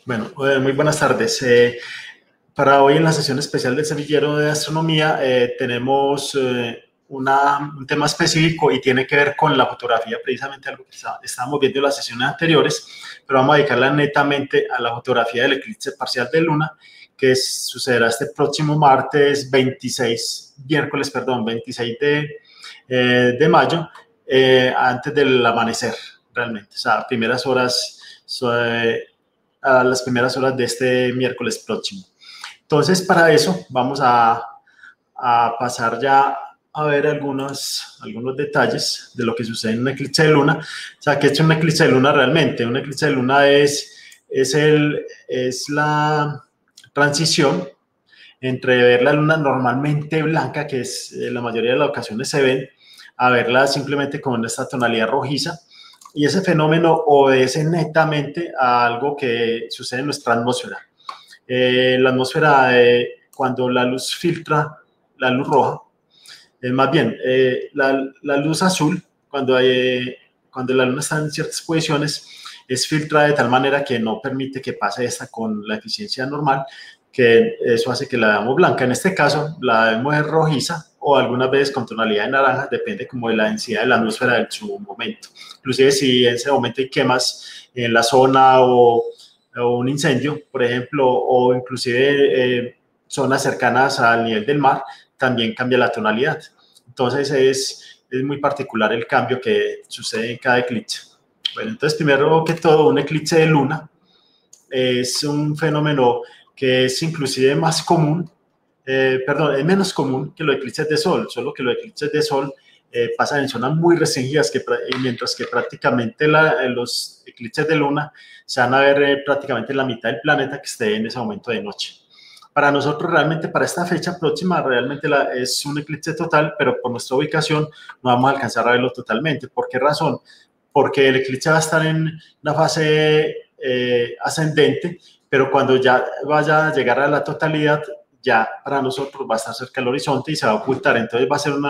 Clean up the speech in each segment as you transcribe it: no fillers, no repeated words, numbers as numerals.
Bueno, muy buenas tardes. Para hoy en la sesión especial del Semillero de Astronomía tenemos un tema específico y tiene que ver con la fotografía, precisamente algo que estábamos viendo en las sesiones anteriores, pero vamos a dedicarla netamente a la fotografía del eclipse parcial de luna, que sucederá este próximo miércoles, perdón, 26 de mayo, antes del amanecer, realmente, o sea, primeras horas. A las primeras horas de este miércoles próximo. Entonces, para eso vamos a pasar ya a ver algunos detalles de lo que sucede en un eclipse de luna. O sea, ¿qué es un eclipse de luna realmente? Un eclipse de luna es la transición entre ver la luna normalmente blanca, que es la mayoría de las ocasiones se ven, a verla simplemente con esta tonalidad rojiza. Y ese fenómeno obedece netamente a algo que sucede en nuestra atmósfera. La atmósfera, cuando la luz filtra la luz roja, más bien, la luz azul, cuando la luna está en ciertas posiciones, es filtrada de tal manera que no permite que pase esta con la eficiencia normal, que eso hace que la veamos blanca. En este caso, la vemos rojiza o algunas veces con tonalidad de naranja, depende como de la densidad de la atmósfera en su momento. Inclusive si en ese momento hay quemas en la zona o un incendio, por ejemplo, o inclusive zonas cercanas al nivel del mar, también cambia la tonalidad. Entonces es muy particular el cambio que sucede en cada eclipse. Bueno, entonces primero que todo, un eclipse de luna es un fenómeno que es inclusive más común, es menos común que los eclipses de sol, solo que los eclipses de sol pasan en zonas muy restringidas, mientras que prácticamente los eclipses de luna se van a ver prácticamente la mitad del planeta que esté en ese momento de noche. Para nosotros realmente, para esta fecha próxima, realmente es un eclipse total, pero por nuestra ubicación no vamos a alcanzar a verlo totalmente. ¿Por qué razón? Porque el eclipse va a estar en una fase ascendente, pero cuando ya vaya a llegar a la totalidad, ya para nosotros va a estar cerca del horizonte y se va a ocultar. Entonces va a ser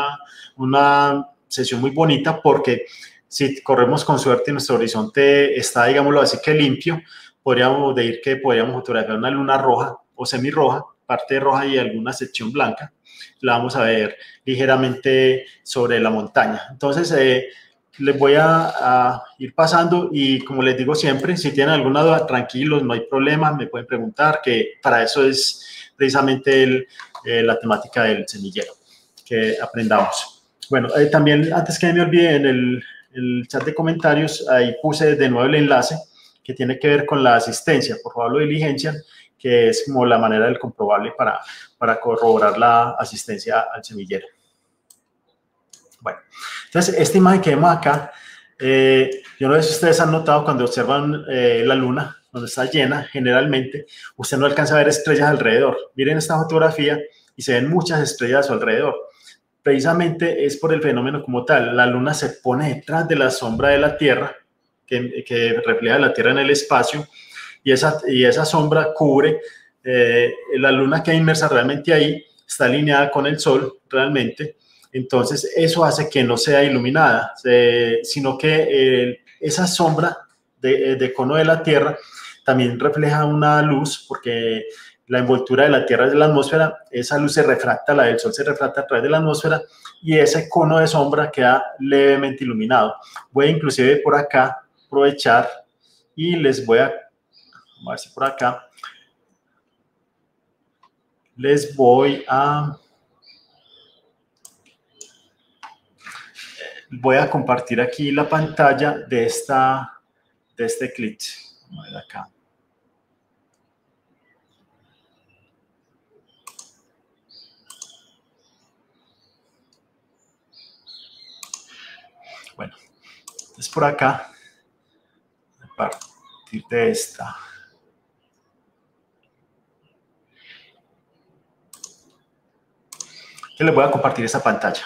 una sesión muy bonita porque si corremos con suerte y nuestro horizonte está, digámoslo así, que limpio, podríamos fotografiar una luna roja o semirroja, parte roja y alguna sección blanca. La vamos a ver ligeramente sobre la montaña. Entonces, les voy a ir pasando y como les digo siempre, si tienen alguna duda, tranquilos, no hay problema, me pueden preguntar, que para eso es precisamente la temática del semillero, que aprendamos. Bueno, también antes que me olvide, en el chat de comentarios, ahí puse de nuevo el enlace que tiene que ver con la asistencia. Por favor, lo diligencian, que es como la manera del comprobable para corroborar la asistencia al semillero. Bueno, entonces esta imagen que vemos acá, yo no sé si ustedes han notado cuando observan la luna, cuando está llena, generalmente, usted no alcanza a ver estrellas alrededor. Miren esta fotografía y se ven muchas estrellas a su alrededor. Precisamente es por el fenómeno como tal. La luna se pone detrás de la sombra de la Tierra, que refleja la Tierra en el espacio, y esa sombra cubre la luna que hay inmersa realmente ahí, está alineada con el Sol realmente. Entonces, eso hace que no sea iluminada, sino que esa sombra de cono de la Tierra también refleja una luz, porque la envoltura de la Tierra es de la atmósfera, esa luz se refracta, la del Sol se refracta a través de la atmósfera y ese cono de sombra queda levemente iluminado. Voy inclusive por acá aprovechar y les voy a ver si por acá les voy a compartir aquí la pantalla de este eclipse. Vamos a ver acá. Bueno, es por acá, a partir de esta. Yo les voy a compartir esa pantalla.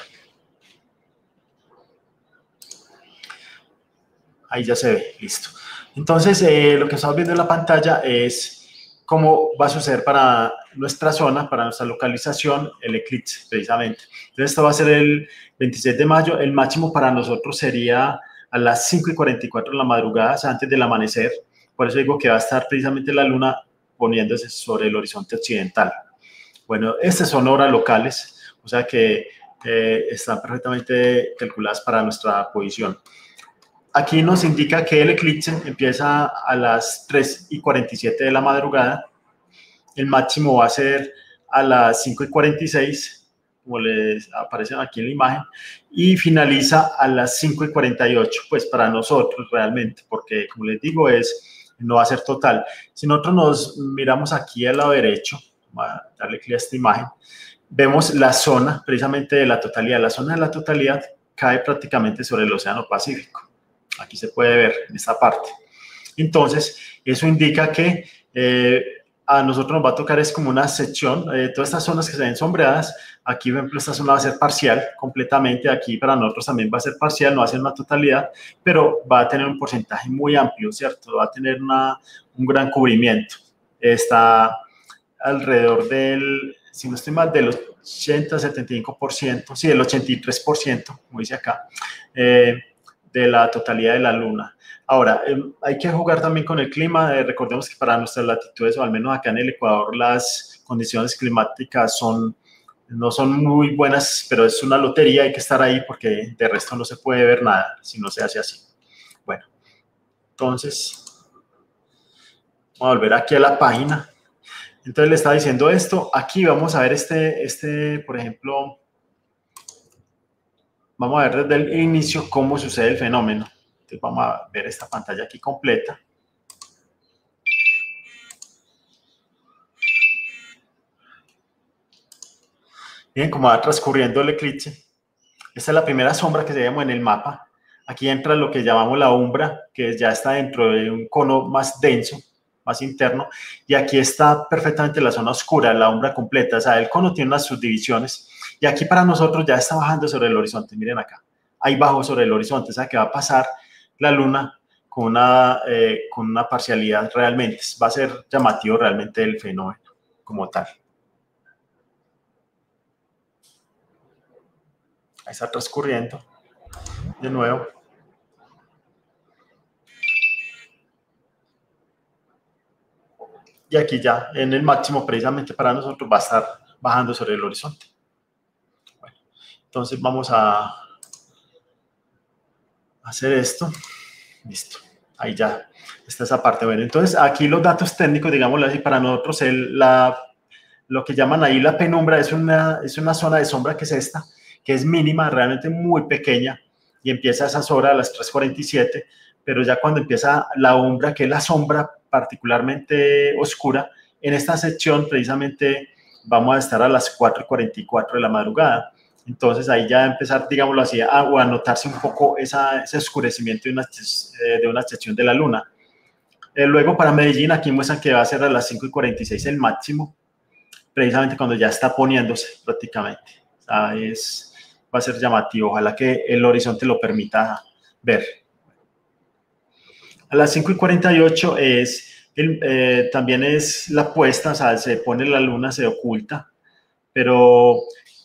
Ahí ya se ve, listo. Entonces, lo que estamos viendo en la pantalla es cómo va a suceder para nuestra zona, para nuestra localización, el eclipse, precisamente. Entonces, esto va a ser el 26 de mayo. El máximo para nosotros sería a las 5:44 de la madrugada, o sea, antes del amanecer. Por eso digo que va a estar precisamente la luna poniéndose sobre el horizonte occidental. Bueno, estas son horas locales, o sea que están perfectamente calculadas para nuestra posición. Aquí nos indica que el eclipse empieza a las 3:47 de la madrugada, el máximo va a ser a las 5:46, como les aparece aquí en la imagen, y finaliza a las 5:48, pues para nosotros realmente, porque como les digo, no va a ser total. Si nosotros nos miramos aquí al lado derecho, voy a darle clic a esta imagen, vemos la zona precisamente de la totalidad. La zona de la totalidad cae prácticamente sobre el Océano Pacífico. Aquí se puede ver en esta parte. Entonces, eso indica que a nosotros nos va a tocar es como una sección, todas estas zonas que se ven sombreadas, aquí por ejemplo esta zona va a ser parcial completamente, aquí para nosotros también va a ser parcial, no va a ser una totalidad, pero va a tener un porcentaje muy amplio, ¿cierto? Va a tener un gran cubrimiento. Está alrededor del, si no estoy mal, del 80-75%, sí, del 83%, como dice acá, de la totalidad de la luna. Ahora, hay que jugar también con el clima. Recordemos que para nuestras latitudes, o al menos acá en el Ecuador, las condiciones climáticas no son muy buenas, pero es una lotería, hay que estar ahí porque de resto no se puede ver nada si no se hace así. Bueno, entonces, vamos a volver aquí a la página. Entonces le estaba diciendo esto. Aquí vamos a ver por ejemplo, vamos a ver desde el inicio cómo sucede el fenómeno. Entonces vamos a ver esta pantalla aquí completa. Miren cómo va transcurriendo el eclipse. Esta es la primera sombra que se ve en el mapa. Aquí entra lo que llamamos la umbra, que ya está dentro de un cono más denso, más interno. Y aquí está perfectamente la zona oscura, la umbra completa. O sea, el cono tiene unas subdivisiones. Y aquí para nosotros ya está bajando sobre el horizonte. Miren acá. Ahí bajo sobre el horizonte. O sea, que va a pasar la luna con una parcialidad realmente. Va a ser llamativo realmente el fenómeno como tal. Ahí está transcurriendo de nuevo. Y aquí ya en el máximo precisamente para nosotros va a estar bajando sobre el horizonte. Bueno, entonces vamos a hacer esto. Listo. Ahí ya está esa parte. Bueno, entonces aquí los datos técnicos, digámoslo así, para nosotros lo que llaman ahí la penumbra es una zona de sombra que es esta, que es mínima, realmente muy pequeña, y empieza a esas horas a las 3:47, pero ya cuando empieza la umbra, que es la sombra particularmente oscura, en esta sección precisamente vamos a estar a las 4:44 de la madrugada. Entonces ahí ya empezar, digámoslo así, o a notarse un poco ese oscurecimiento de una sección de la luna. Luego para Medellín, aquí muestran que va a ser a las 5:46 el máximo, precisamente cuando ya está poniéndose prácticamente. O sea, va a ser llamativo, ojalá que el horizonte lo permita ver. A las 5:48 también es la puesta, o sea, se pone la luna, se oculta, pero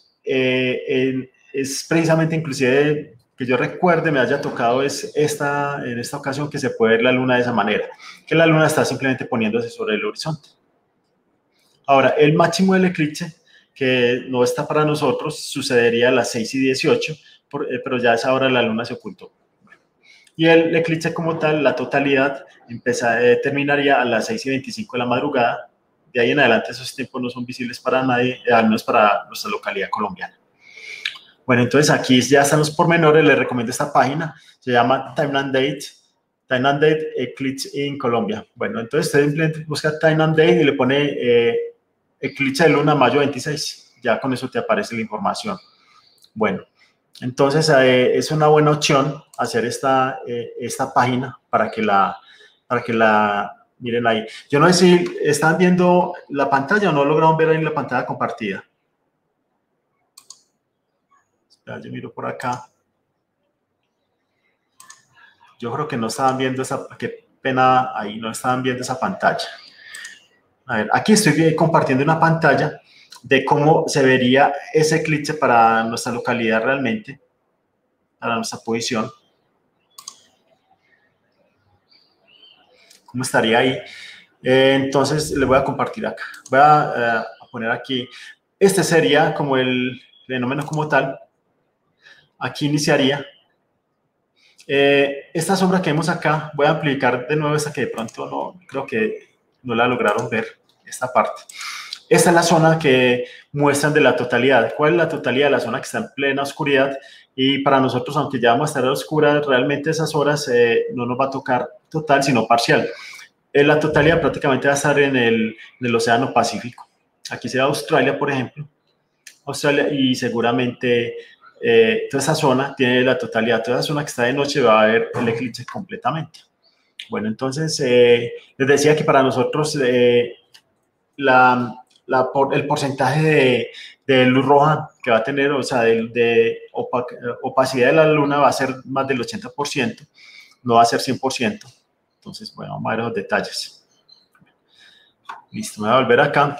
es precisamente inclusive que yo recuerde, me haya tocado en esta ocasión que se puede ver la luna de esa manera, que la luna está simplemente poniéndose sobre el horizonte. Ahora, el máximo del eclipse, que no está para nosotros, sucedería a las 6:18, pero ya a esa hora la luna se ocultó. Y el eclipse como tal, la totalidad, terminaría a las 6:25 de la madrugada. De ahí en adelante esos tiempos no son visibles para nadie, al menos para nuestra localidad colombiana. Bueno, entonces aquí ya están los pormenores, les recomiendo esta página, se llama Time and Date Eclipse in Colombia. Bueno, entonces usted simplemente busca Time and Date y le pone eclipse de luna mayo 26, ya con eso te aparece la información. Bueno, entonces es una buena opción hacer esta página para que la miren ahí. Yo no sé si están viendo la pantalla o no lograron ver ahí la pantalla compartida. Espera, yo miro por acá. Yo creo que no estaban viendo qué pena ahí, no estaban viendo esa pantalla. A ver, aquí estoy compartiendo una pantalla de cómo se vería ese eclipse para nuestra localidad realmente, para nuestra posición. cómo estaría ahí. Entonces, les voy a compartir acá. Voy a poner aquí. Este sería como el fenómeno como tal. Aquí iniciaría. Esta sombra que vemos acá, voy a amplificar de nuevo esta que de pronto no, creo que no la lograron ver, esta parte. Esta es la zona que muestran de la totalidad. ¿Cuál es la totalidad de la zona que está en plena oscuridad? Y para nosotros, aunque ya vamos a estar a oscuras, realmente esas horas no nos va a tocar total, sino parcial. La totalidad prácticamente va a estar en el Océano Pacífico. Aquí será Australia, por ejemplo. Australia, y seguramente toda esa zona tiene la totalidad. Toda esa zona que está de noche va a haber el eclipse completamente. Bueno, entonces les decía que para nosotros el porcentaje de luz roja que va a tener, o sea, de opacidad de la luna va a ser más del 80%, no va a ser 100%. Entonces, bueno, vamos a ver los detalles. Listo, me voy a volver acá.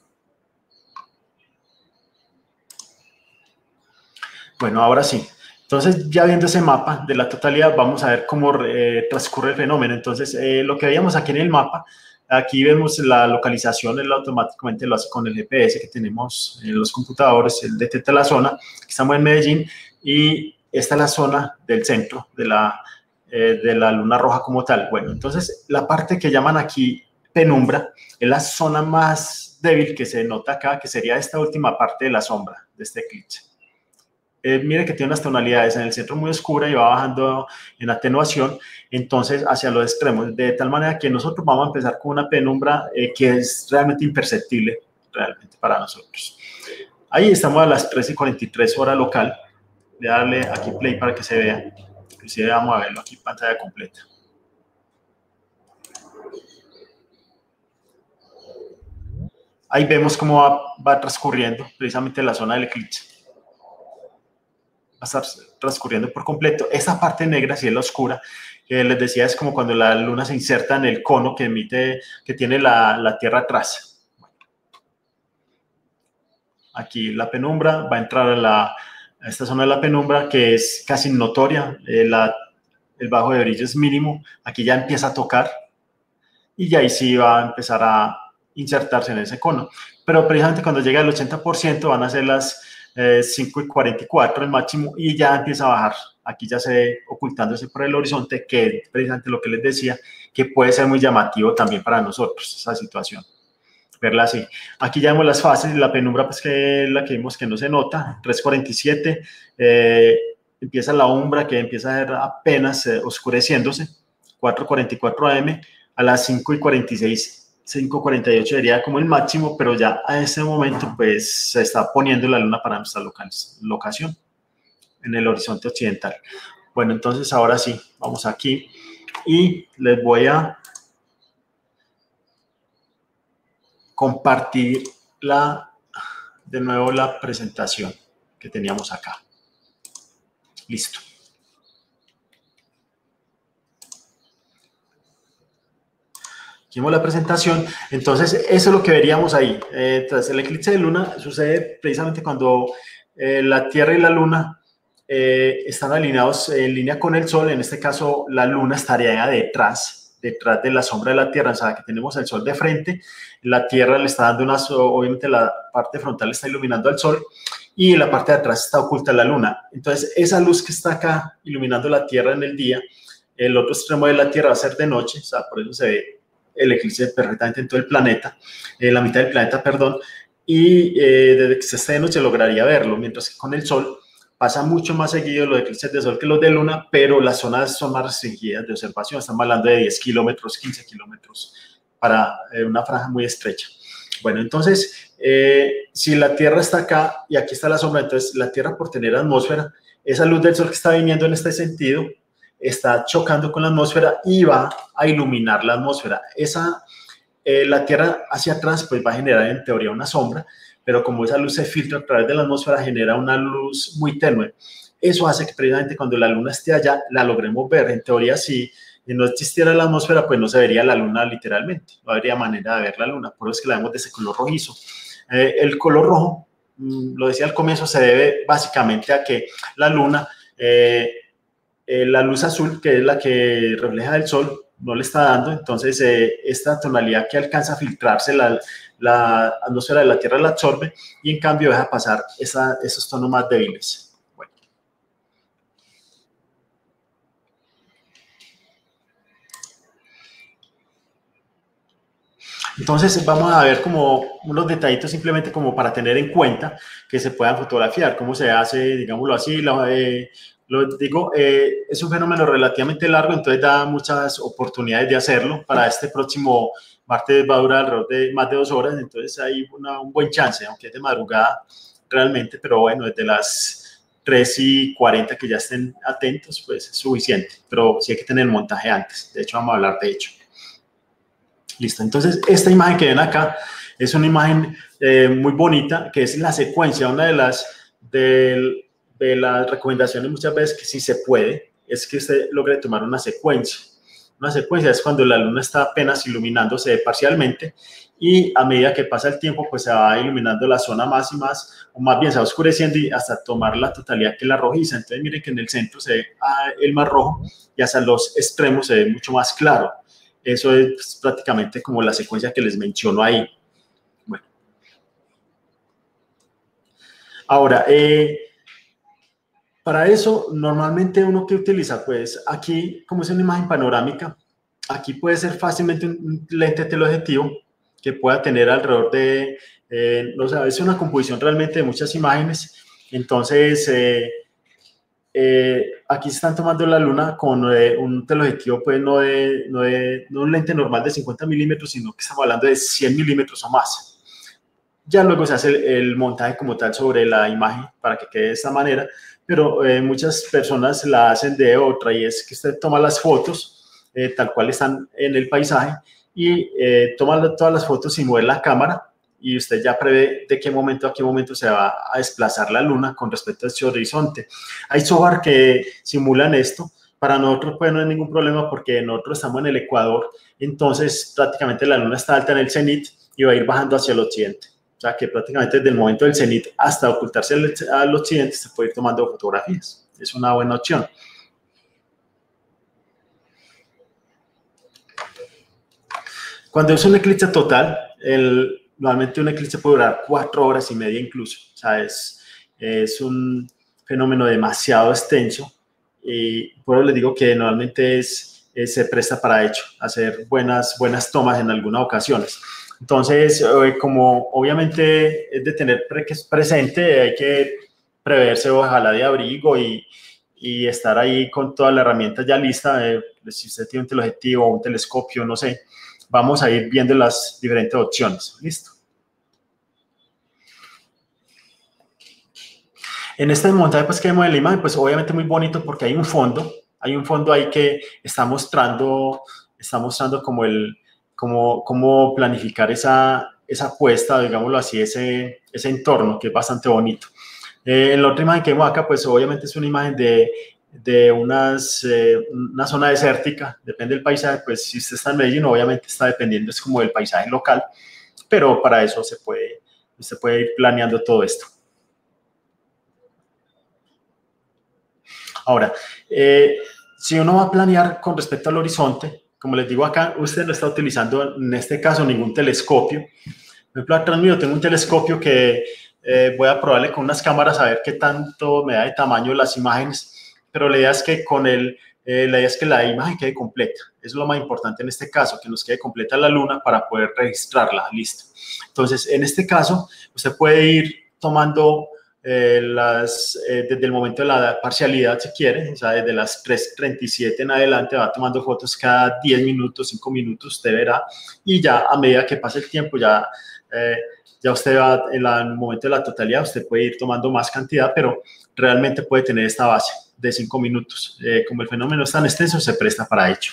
Bueno, ahora sí. Entonces, ya viendo ese mapa de la totalidad, vamos a ver cómo transcurre el fenómeno. Entonces, lo que veíamos aquí en el mapa, aquí vemos la localización, él automáticamente lo hace con el GPS que tenemos en los computadores, él detecta la zona, estamos en Medellín, y esta es la zona del centro de la luna roja como tal. Bueno, entonces, la parte que llaman aquí penumbra es la zona más débil que se nota acá, que sería esta última parte de la sombra de este eclipse. Mire que tiene unas tonalidades en el centro muy oscura y va bajando en atenuación, entonces hacia los extremos, de tal manera que nosotros vamos a empezar con una penumbra que es realmente imperceptible, realmente para nosotros. Ahí estamos a las 13:43 hora local. Voy a darle aquí play para que se vea. Inclusive vamos a verlo aquí en pantalla completa. Ahí vemos cómo va transcurriendo precisamente la zona del eclipse. Va a estar transcurriendo por completo. Esta parte negra, si es la oscura, que les decía, es como cuando la luna se inserta en el cono que emite, que tiene la Tierra atrás. Aquí la penumbra va a entrar a esta zona de la penumbra, que es casi notoria. El bajo de brillo es mínimo. Aquí ya empieza a tocar y ya ahí sí va a empezar a insertarse en ese cono. Pero precisamente cuando llega al 80% van a ser las 5:44 el máximo, y ya empieza a bajar. Aquí ya se ve ocultándose por el horizonte, que es precisamente lo que les decía, que puede ser muy llamativo también para nosotros esa situación, verla así. Aquí ya vemos las fases, la penumbra, pues que es la que vimos que no se nota, 3:47, empieza la umbra que empieza a ver apenas oscureciéndose, 4:44 am, a las 5:46 5:48 sería como el máximo, pero ya a ese momento pues se está poniendo la luna para nuestra locación en el horizonte occidental. Bueno, entonces ahora sí, vamos aquí y les voy a compartir de nuevo la presentación que teníamos acá. Listo. Hicimos la presentación, entonces eso es lo que veríamos ahí. Tras el eclipse de luna sucede precisamente cuando la Tierra y la luna están alineados en línea con el Sol. En este caso, la luna estaría detrás de la sombra de la Tierra, o sea, que tenemos el Sol de frente, la Tierra le está dando obviamente la parte frontal está iluminando al Sol, y en la parte de atrás está oculta la luna. Entonces, esa luz que está acá iluminando la Tierra en el día, el otro extremo de la Tierra va a ser de noche, o sea, por eso se ve el eclipse perfectamente en todo el planeta, la mitad del planeta, perdón, y desde que se esté de noche lograría verlo, mientras que con el Sol pasa mucho más seguido los eclipses de Sol que los de Luna, pero las zonas son más restringidas de observación, estamos hablando de 10 kilómetros, 15 kilómetros, para una franja muy estrecha. Bueno, entonces, si la Tierra está acá y aquí está la sombra, entonces la Tierra, por tener atmósfera, esa luz del Sol que está viniendo en este sentido, está chocando con la atmósfera y va a iluminar la atmósfera. La Tierra hacia atrás pues va a generar en teoría una sombra, pero como esa luz se filtra a través de la atmósfera, genera una luz muy tenue. Eso hace que precisamente cuando la luna esté allá, la logremos ver. En teoría, si no existiera la atmósfera, pues no se vería la luna literalmente, no habría manera de ver la luna, por eso es que la vemos de ese color rojizo. El color rojo, lo decía al comienzo, se debe básicamente a que la luna... la luz azul, que es la que refleja el Sol, no le está dando, entonces esta tonalidad que alcanza a filtrarse, la atmósfera de la Tierra la absorbe y en cambio deja pasar esos tonos más débiles. Bueno. Entonces vamos a ver como unos detallitos simplemente como para tener en cuenta que se puedan fotografiar, cómo se hace, digámoslo así, lo digo, es un fenómeno relativamente largo, entonces da muchas oportunidades de hacerlo. Para este próximo martes va a durar alrededor de más de 2 horas, entonces hay un buen chance, aunque es de madrugada realmente, pero bueno, desde las 3:40 que ya estén atentos, pues es suficiente, pero sí hay que tener el montaje antes, de hecho vamos a hablar de ello. Listo, entonces esta imagen que ven acá es una imagen muy bonita, que es la secuencia, una de las recomendaciones muchas veces que sí se puede, es que usted logre tomar una secuencia. Una secuencia es cuando la luna está apenas iluminándose parcialmente y a medida que pasa el tiempo, pues se va iluminando la zona más y más, o más bien se va oscureciendo y hasta tomar la totalidad que es la rojiza. Entonces miren que en el centro se ve el más rojo y hasta los extremos se ve mucho más claro. Eso es prácticamente como la secuencia que les menciono ahí. Bueno. Ahora, para eso, normalmente uno que utiliza, pues aquí, como es una imagen panorámica, aquí puede ser fácilmente un lente teleobjetivo que pueda tener alrededor de, no sé, es una composición realmente de muchas imágenes. Entonces, aquí se están tomando la luna con un teleobjetivo, pues no un lente normal de 50 milímetros, sino que estamos hablando de 100 milímetros o más. Ya luego se hace el montaje como tal sobre la imagen para que quede de esta manera, pero muchas personas la hacen de otra, y es que usted toma las fotos tal cual están en el paisaje y toma todas las fotos y mueve la cámara y usted ya prevé de qué momento a qué momento se va a desplazar la luna con respecto a este horizonte. Hay software que simulan esto. Para nosotros pues no hay ningún problema porque nosotros estamos en el Ecuador, entonces prácticamente la luna está alta en el cenit y va a ir bajando hacia el occidente. O sea que prácticamente desde el momento del cenit hasta ocultarse al occidente se puede ir tomando fotografías. Es una buena opción. Cuando es un eclipse total, normalmente un eclipse puede durar 4 horas y media incluso. O sea, es un fenómeno demasiado extenso y por eso les digo que normalmente se presta para hecho, hacer buenas tomas en algunas ocasiones. Entonces, como obviamente es de tener presente, hay que preverse ojalá de abrigo y estar ahí con toda la herramienta ya lista. Si usted tiene un teleobjetivo o un telescopio, no sé, vamos a ir viendo las diferentes opciones. Listo. En este montaje pues que vemos en la imagen, pues obviamente muy bonito porque hay un fondo ahí que está mostrando como cómo planificar esa puesta, digámoslo así, ese entorno que es bastante bonito. En la otra imagen que vemos acá, pues obviamente es una imagen de una zona desértica, depende del paisaje, pues si usted está en Medellín, obviamente está dependiendo, es como del paisaje local, pero para eso usted puede ir planeando todo esto. Ahora, si uno va a planear con respecto al horizonte, como les digo acá, usted no está utilizando en este caso ningún telescopio. Por ejemplo, atrás mío tengo un telescopio que voy a probarle con unas cámaras a ver qué tanto me da de tamaño las imágenes, pero la idea es que la idea es que la imagen quede completa. Eso es lo más importante en este caso, que nos quede completa la luna para poder registrarla. Listo. Entonces, en este caso, usted puede ir tomando desde el momento de la parcialidad, si quiere, o sea, desde las 3:37 en adelante, va tomando fotos cada 10 minutos, 5 minutos, usted verá, y ya a medida que pase el tiempo, ya usted va, en el momento de la totalidad, usted puede ir tomando más cantidad, pero realmente puede tener esta base de 5 minutos. Como el fenómeno es tan extenso, se presta para ello.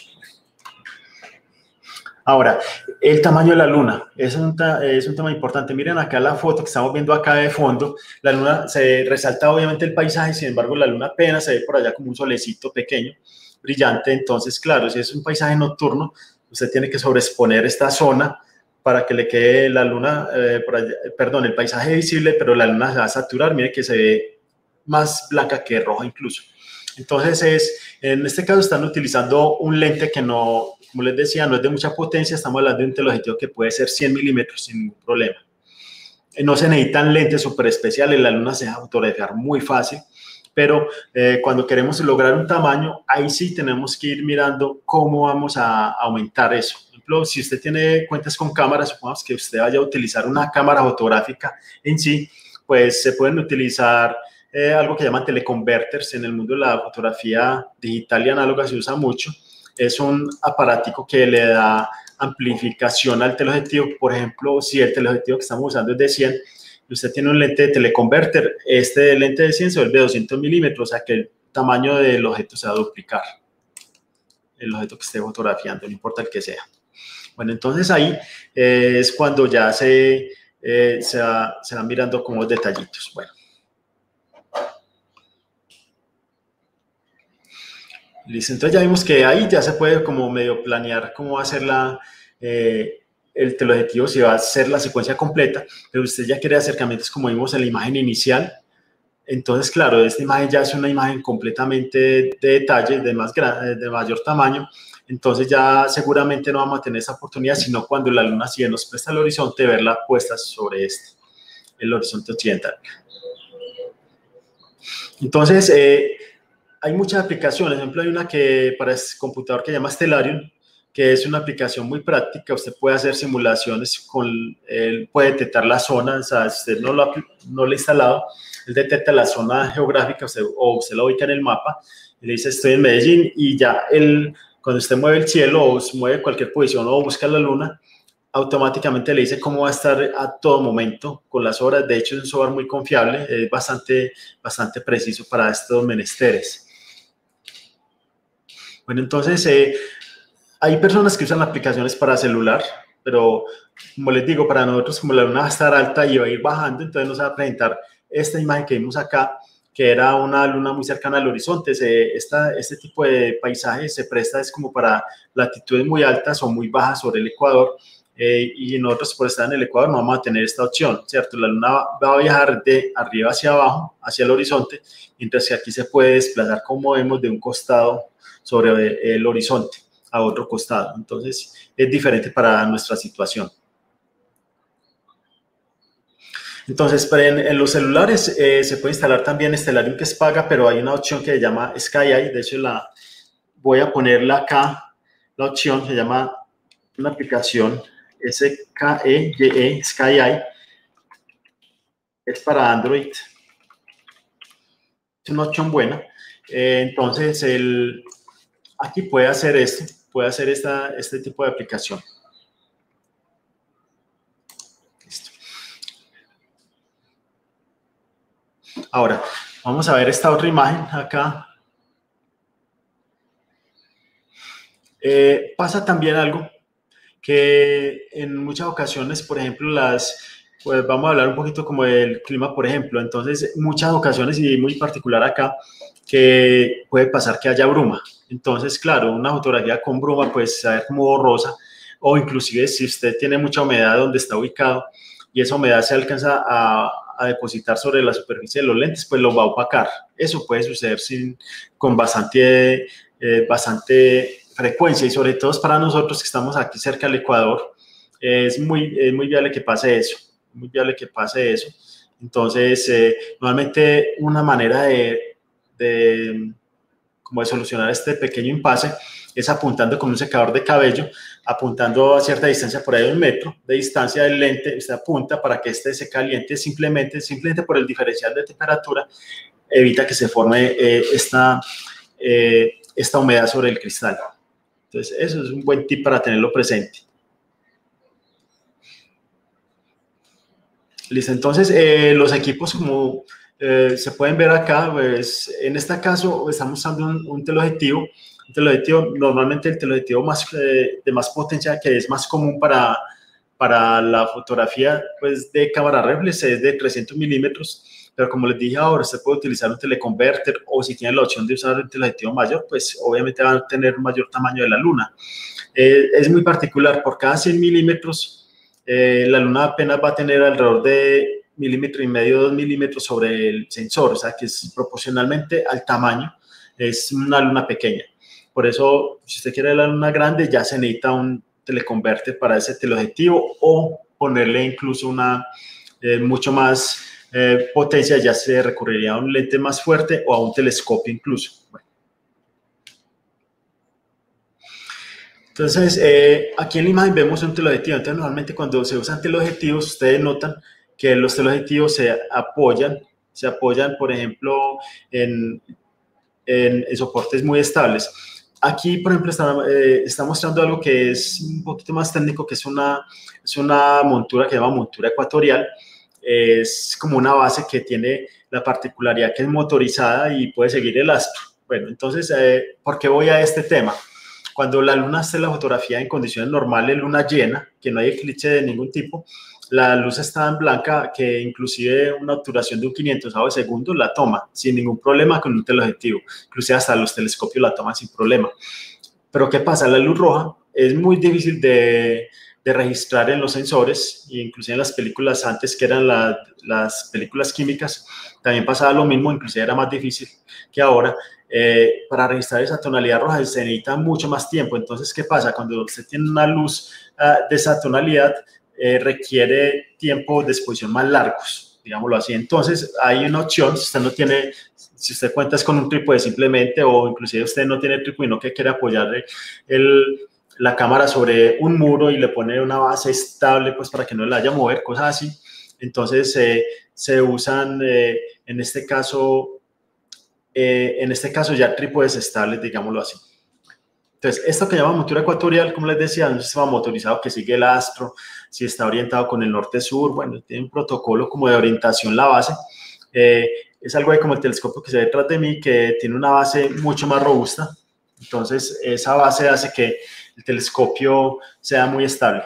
Ahora, el tamaño de la luna es un tema importante. Miren acá la foto que estamos viendo acá de fondo. La luna se resalta obviamente el paisaje, sin embargo la luna apenas se ve por allá como un solecito pequeño, brillante. Entonces, claro, si es un paisaje nocturno, usted tiene que sobreexponer esta zona para que le quede la luna, perdón, el paisaje visible, pero la luna se va a saturar. Mire que se ve más blanca que roja incluso. Entonces, en este caso están utilizando un lente que no, como les decía, no es de mucha potencia, estamos hablando de un teleobjetivo que puede ser 100 milímetros sin ningún problema. No se necesitan lentes súper especiales, la luna se deja fotografiar muy fácil, pero cuando queremos lograr un tamaño, ahí sí tenemos que ir mirando cómo vamos a aumentar eso. Por ejemplo, si usted tiene cuentas con cámaras, supongamos que usted vaya a utilizar una cámara fotográfica en sí, pues se pueden utilizar algo que llaman teleconverters. En el mundo de la fotografía digital y análoga se usa mucho. Es un aparatico que le da amplificación al teleobjetivo. Por ejemplo, si el teleobjetivo que estamos usando es de 100 y usted tiene un lente de teleconverter, este lente de 100 se vuelve 200 milímetros, o sea que el tamaño del objeto se va a duplicar. El objeto que esté fotografiando, no importa el que sea. Bueno, entonces ahí es cuando ya se van mirando como detallitos. Bueno. Listo, entonces ya vimos que ahí ya se puede como medio planear cómo va a ser el teleobjetivo, si va a ser la secuencia completa, pero usted ya quiere acercamientos como vimos en la imagen inicial. Entonces, claro, esta imagen ya es una imagen completamente de detalle, de mayor tamaño. Entonces ya seguramente no vamos a tener esa oportunidad, sino cuando la luna sí nos presta el horizonte, verla puesta sobre el horizonte occidental. Entonces, hay muchas aplicaciones. Por ejemplo, hay una que para el computador que se llama Stellarium, que es una aplicación muy práctica. Usted puede hacer simulaciones él puede detectar la zona, o sea, si usted no lo ha instalado, él detecta la zona geográfica, o usted la ubica en el mapa, y le dice estoy en Medellín, y ya cuando usted mueve el cielo o mueve cualquier posición o busca la luna, automáticamente le dice cómo va a estar a todo momento con las horas. De hecho, es un software muy confiable, es bastante preciso para estos menesteres. Bueno, entonces hay personas que usan aplicaciones para celular, pero como les digo, para nosotros como la luna va a estar alta y va a ir bajando, entonces nos va a presentar esta imagen que vimos acá, que era una luna muy cercana al horizonte. Este tipo de paisaje se presta es como para latitudes muy altas o muy bajas sobre el ecuador, y nosotros por estar en el ecuador no vamos a tener esta opción, ¿cierto? La luna va a viajar de arriba hacia abajo, hacia el horizonte, mientras que aquí se puede desplazar, como vemos, de un costado sobre el horizonte a otro costado. Entonces, es diferente para nuestra situación. Entonces, en los celulares se puede instalar también Stellarium, que es paga, pero hay una opción que se llama SkyEye. De hecho, voy a ponerla acá. La opción se llama una aplicación SKEYE, SkyEye. Es para Android. Es una opción buena. Entonces, aquí puede hacer esto, puede hacer este tipo de aplicación. Listo. Ahora, vamos a ver esta otra imagen acá. Pasa también algo que en muchas ocasiones, por ejemplo, pues vamos a hablar un poquito como del clima, por ejemplo. Entonces, muchas ocasiones, y muy particular acá, que puede pasar que haya bruma. Entonces, claro, una fotografía con bruma pues se va a ver como borrosa, o inclusive si usted tiene mucha humedad donde está ubicado y esa humedad se alcanza a depositar sobre la superficie de los lentes, pues lo va a opacar. Eso puede suceder con bastante frecuencia, y sobre todo para nosotros que estamos aquí cerca del Ecuador, es muy viable que pase eso, muy viable que pase eso. Entonces, normalmente una manera como de solucionar este pequeño impasse es apuntando con un secador de cabello, apuntando a cierta distancia, por ahí de 1 metro de distancia del lente. Usted apunta para que este se caliente, simplemente por el diferencial de temperatura evita que se forme esta humedad sobre el cristal. Entonces, eso es un buen tip para tenerlo presente. Listo, entonces los equipos como se pueden ver acá, pues en este caso estamos usando un teleobjetivo. Un teleobjetivo, normalmente el teleobjetivo de más potencia, que es más común para la fotografía pues, de cámara reflex, es de 300 milímetros. Pero como les dije ahora, usted puede utilizar un teleconverter, o si tiene la opción de usar un teleobjetivo mayor, pues obviamente va a tener un mayor tamaño de la luna. Es muy particular, por cada 100 milímetros, la luna apenas va a tener alrededor de 1,5 milímetros, 2 milímetros sobre el sensor, o sea que es proporcionalmente al tamaño. es una luna pequeña. Por eso, si usted quiere la luna grande, ya se necesita un teleconverter para ese teleobjetivo o ponerle incluso una mucho más potencia, ya se recurriría a un lente más fuerte o a un telescopio incluso. Bueno. Entonces, aquí en la imagen vemos un teleobjetivo. Entonces, normalmente cuando se usan teleobjetivos, ustedes notan que los teleobjetivos se apoyan, por ejemplo, en soportes muy estables. Aquí, por ejemplo, está mostrando algo que es un poquito más técnico, que es una montura que se llama montura ecuatorial. Es como una base que tiene la particularidad que es motorizada y puede seguir el astro. Bueno, entonces, ¿por qué voy a este tema? Cuando la luna está en la fotografía en condiciones normales, luna llena, que no hay eclipse de ningún tipo, la luz está en blanca, que inclusive una obturación de un 500avo de segundo la toma sin ningún problema con un teleobjetivo. Inclusive hasta los telescopios la toman sin problema. Pero ¿qué pasa? La luz roja es muy difícil de registrar en los sensores, e inclusive en las películas antes, que eran las películas químicas, también pasaba lo mismo, inclusive era más difícil que ahora. Para registrar esa tonalidad roja se necesita mucho más tiempo. Entonces, ¿qué pasa? Cuando usted tiene una luz de esa tonalidad, requiere tiempo de exposición más largos, digámoslo así. Entonces, hay una opción, si usted cuenta con un trípode simplemente, o inclusive usted no tiene trípode y no que quiere apoyar la cámara sobre un muro y le pone una base estable, pues para que no la vaya a mover, cosas así. Entonces, se usan, en este caso ya trípodes estables, digámoslo así. Entonces, esto que llama montura ecuatorial, como les decía, es un sistema motorizado que sigue el astro, si está orientado con el norte-sur, bueno, tiene un protocolo como de orientación la base. Es algo ahí como el telescopio que se ve detrás de mí, que tiene una base mucho más robusta. Entonces, esa base hace que el telescopio sea muy estable.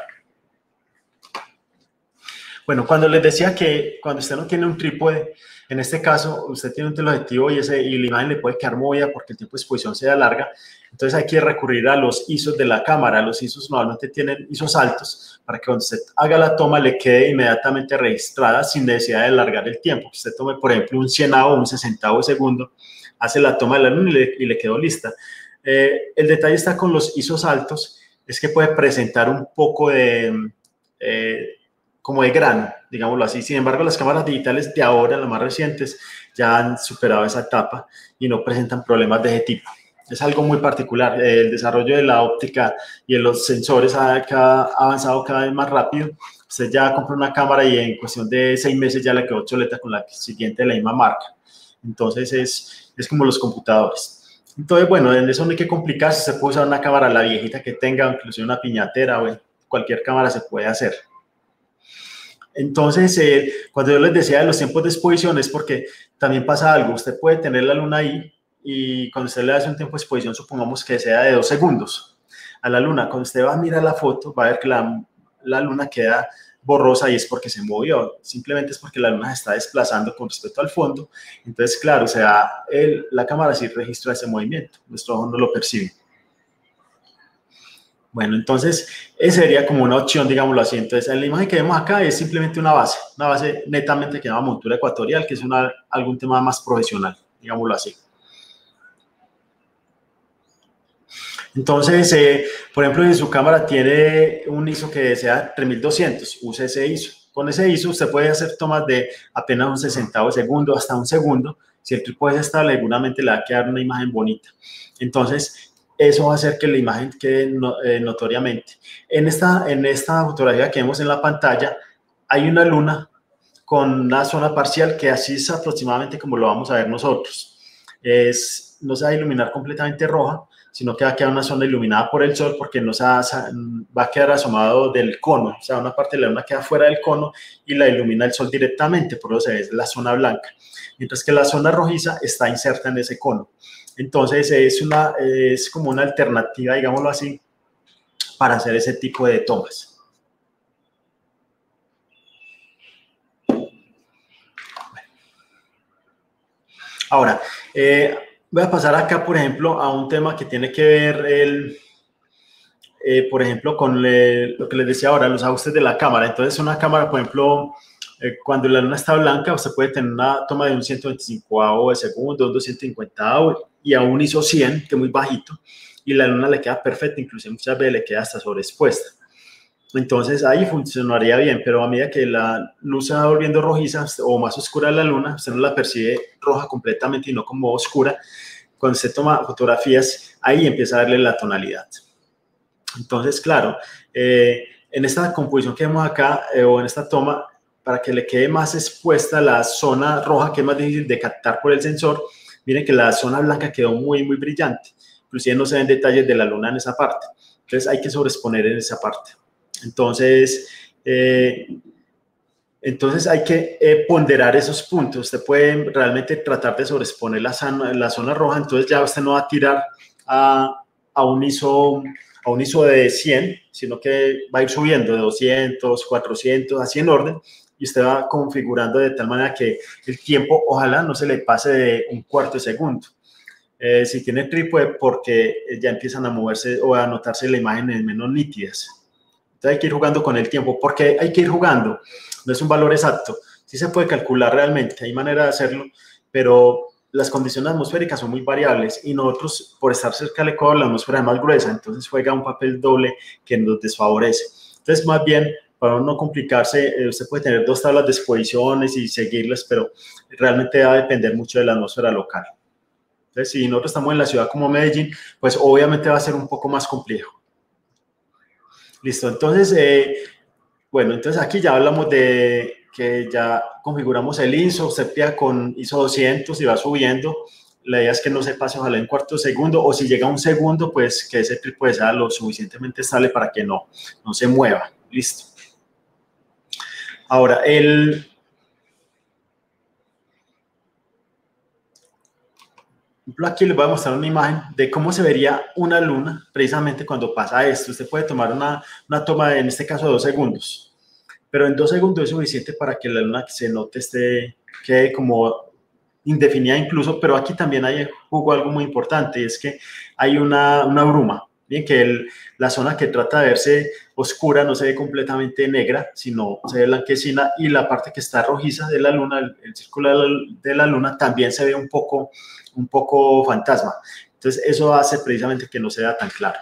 Bueno, cuando les decía que cuando usted no tiene un trípode, en este caso, usted tiene un teleobjetivo y la imagen le puede quedar movida porque el tiempo de exposición sea larga. Entonces hay que recurrir a los ISOs de la cámara. Los ISOs normalmente tienen ISOs altos para que cuando usted haga la toma le quede inmediatamente registrada sin necesidad de alargar el tiempo. Usted tome, por ejemplo, un 100avo o un 60avo de segundo, hace la toma de la luna y le quedó lista. El detalle está con los ISOs altos, es que puede presentar un poco como de grano, digámoslo así. Sin embargo, las cámaras digitales de ahora, las más recientes, ya han superado esa etapa y no presentan problemas de ese tipo. Es algo muy particular. El desarrollo de la óptica y de los sensores ha avanzado cada vez más rápido. Usted ya compra una cámara y en cuestión de 6 meses ya le quedó obsoleta con la siguiente de la misma marca. Entonces, es como los computadores. Entonces, bueno, en eso no hay que complicarse. Se puede usar una cámara, la viejita que tenga, inclusive una piñatera, bueno, cualquier cámara se puede hacer. Entonces, cuando yo les decía de los tiempos de exposición es porque también pasa algo. Usted puede tener la luna ahí y cuando usted le hace un tiempo de exposición, supongamos que sea de 2 segundos a la luna. Cuando usted va a mirar la foto, va a ver que la luna queda borrosa y es porque se movió. Simplemente es porque la luna se está desplazando con respecto al fondo. Entonces, claro, o sea, la cámara sí registra ese movimiento. Nuestro ojo no lo percibe. Bueno, entonces, esa sería como una opción, digámoslo así. Entonces, la imagen que vemos acá es simplemente una base netamente que se llama montura ecuatorial, que es algún tema más profesional, digámoslo así. Entonces, por ejemplo, si su cámara tiene un ISO que sea 3200, use ese ISO. Con ese ISO usted puede hacer tomas de apenas un 60avo de segundo hasta un segundo. Si el trípode es estable, seguramente le va a quedar una imagen bonita. Entonces, eso va a hacer que la imagen quede notoriamente. En esta fotografía que vemos en la pantalla, hay una luna con una zona parcial que así es aproximadamente como lo vamos a ver nosotros. No se va a iluminar completamente roja, sino que va a quedar una zona iluminada por el sol porque no va a quedar asomado del cono. O sea, una parte de la luna queda fuera del cono y la ilumina el sol directamente, por eso se ve la zona blanca. Mientras que la zona rojiza está inserta en ese cono. Entonces, es como una alternativa, digámoslo así, para hacer ese tipo de tomas. Ahora, voy a pasar acá, por ejemplo, a un tema que tiene que ver, por ejemplo, con lo que les decía ahora, los ajustes de la cámara. Entonces, una cámara, por ejemplo, cuando la luna está blanca, usted puede tener una toma de un 125avo de segundo, un 250avo, y a un ISO 100, que es muy bajito, y la luna le queda perfecta, incluso muchas veces le queda hasta sobreexpuesta. Entonces ahí funcionaría bien, pero a medida que la luz se va volviendo rojiza o más oscura la luna, usted no la percibe roja completamente y no como oscura. Cuando se toma fotografías, ahí empieza a darle la tonalidad. Entonces, claro, en esta composición que vemos acá, o en esta toma, para que le quede más expuesta la zona roja, que es más difícil de captar por el sensor, miren que la zona blanca quedó muy, muy brillante. Inclusive no se ven detalles de la luna en esa parte. Entonces hay que sobreexponer en esa parte. Entonces hay que ponderar esos puntos. Usted puede realmente tratar de sobreexponer la zona roja, entonces ya usted no va a tirar a un ISO de 100, sino que va a ir subiendo de 200, 400, así en orden, y usted va configurando de tal manera que el tiempo ojalá no se le pase de un cuarto de segundo. Si tiene trípode, porque ya empiezan a moverse o a notarse la imagen en menos nítidas. Entonces hay que ir jugando con el tiempo. ¿Por qué hay que ir jugando? No es un valor exacto. Sí se puede calcular realmente, hay manera de hacerlo, pero las condiciones atmosféricas son muy variables y nosotros, por estar cerca del Ecuador, la atmósfera es más gruesa, entonces juega un papel doble que nos desfavorece. Entonces, más bien, para no complicarse, usted puede tener 2 tablas de exposiciones y seguirlas, pero realmente va a depender mucho de la atmósfera local. Entonces, si nosotros estamos en la ciudad como Medellín, pues obviamente va a ser un poco más complejo. Listo, entonces, bueno, entonces aquí ya hablamos de que ya configuramos el ISO, usted empieza con ISO 200 y va subiendo. La idea es que no se pase ojalá en cuarto de segundo, o si llega a un segundo, pues que ese trípode sea lo suficientemente estable para que no se mueva. Listo. Ahora, aquí les voy a mostrar una imagen de cómo se vería una luna precisamente cuando pasa esto. Usted puede tomar una toma, en este caso de 2 segundos, pero en 2 segundos es suficiente para que la luna se note, quede como indefinida incluso, pero aquí también hay algo muy importante, y es que hay una bruma. Bien, que la zona que trata de verse oscura no se ve completamente negra, sino se ve blanquecina, y la parte que está rojiza de la luna, el círculo de la luna, también se ve un poco fantasma. Entonces eso hace precisamente que no se vea tan claro.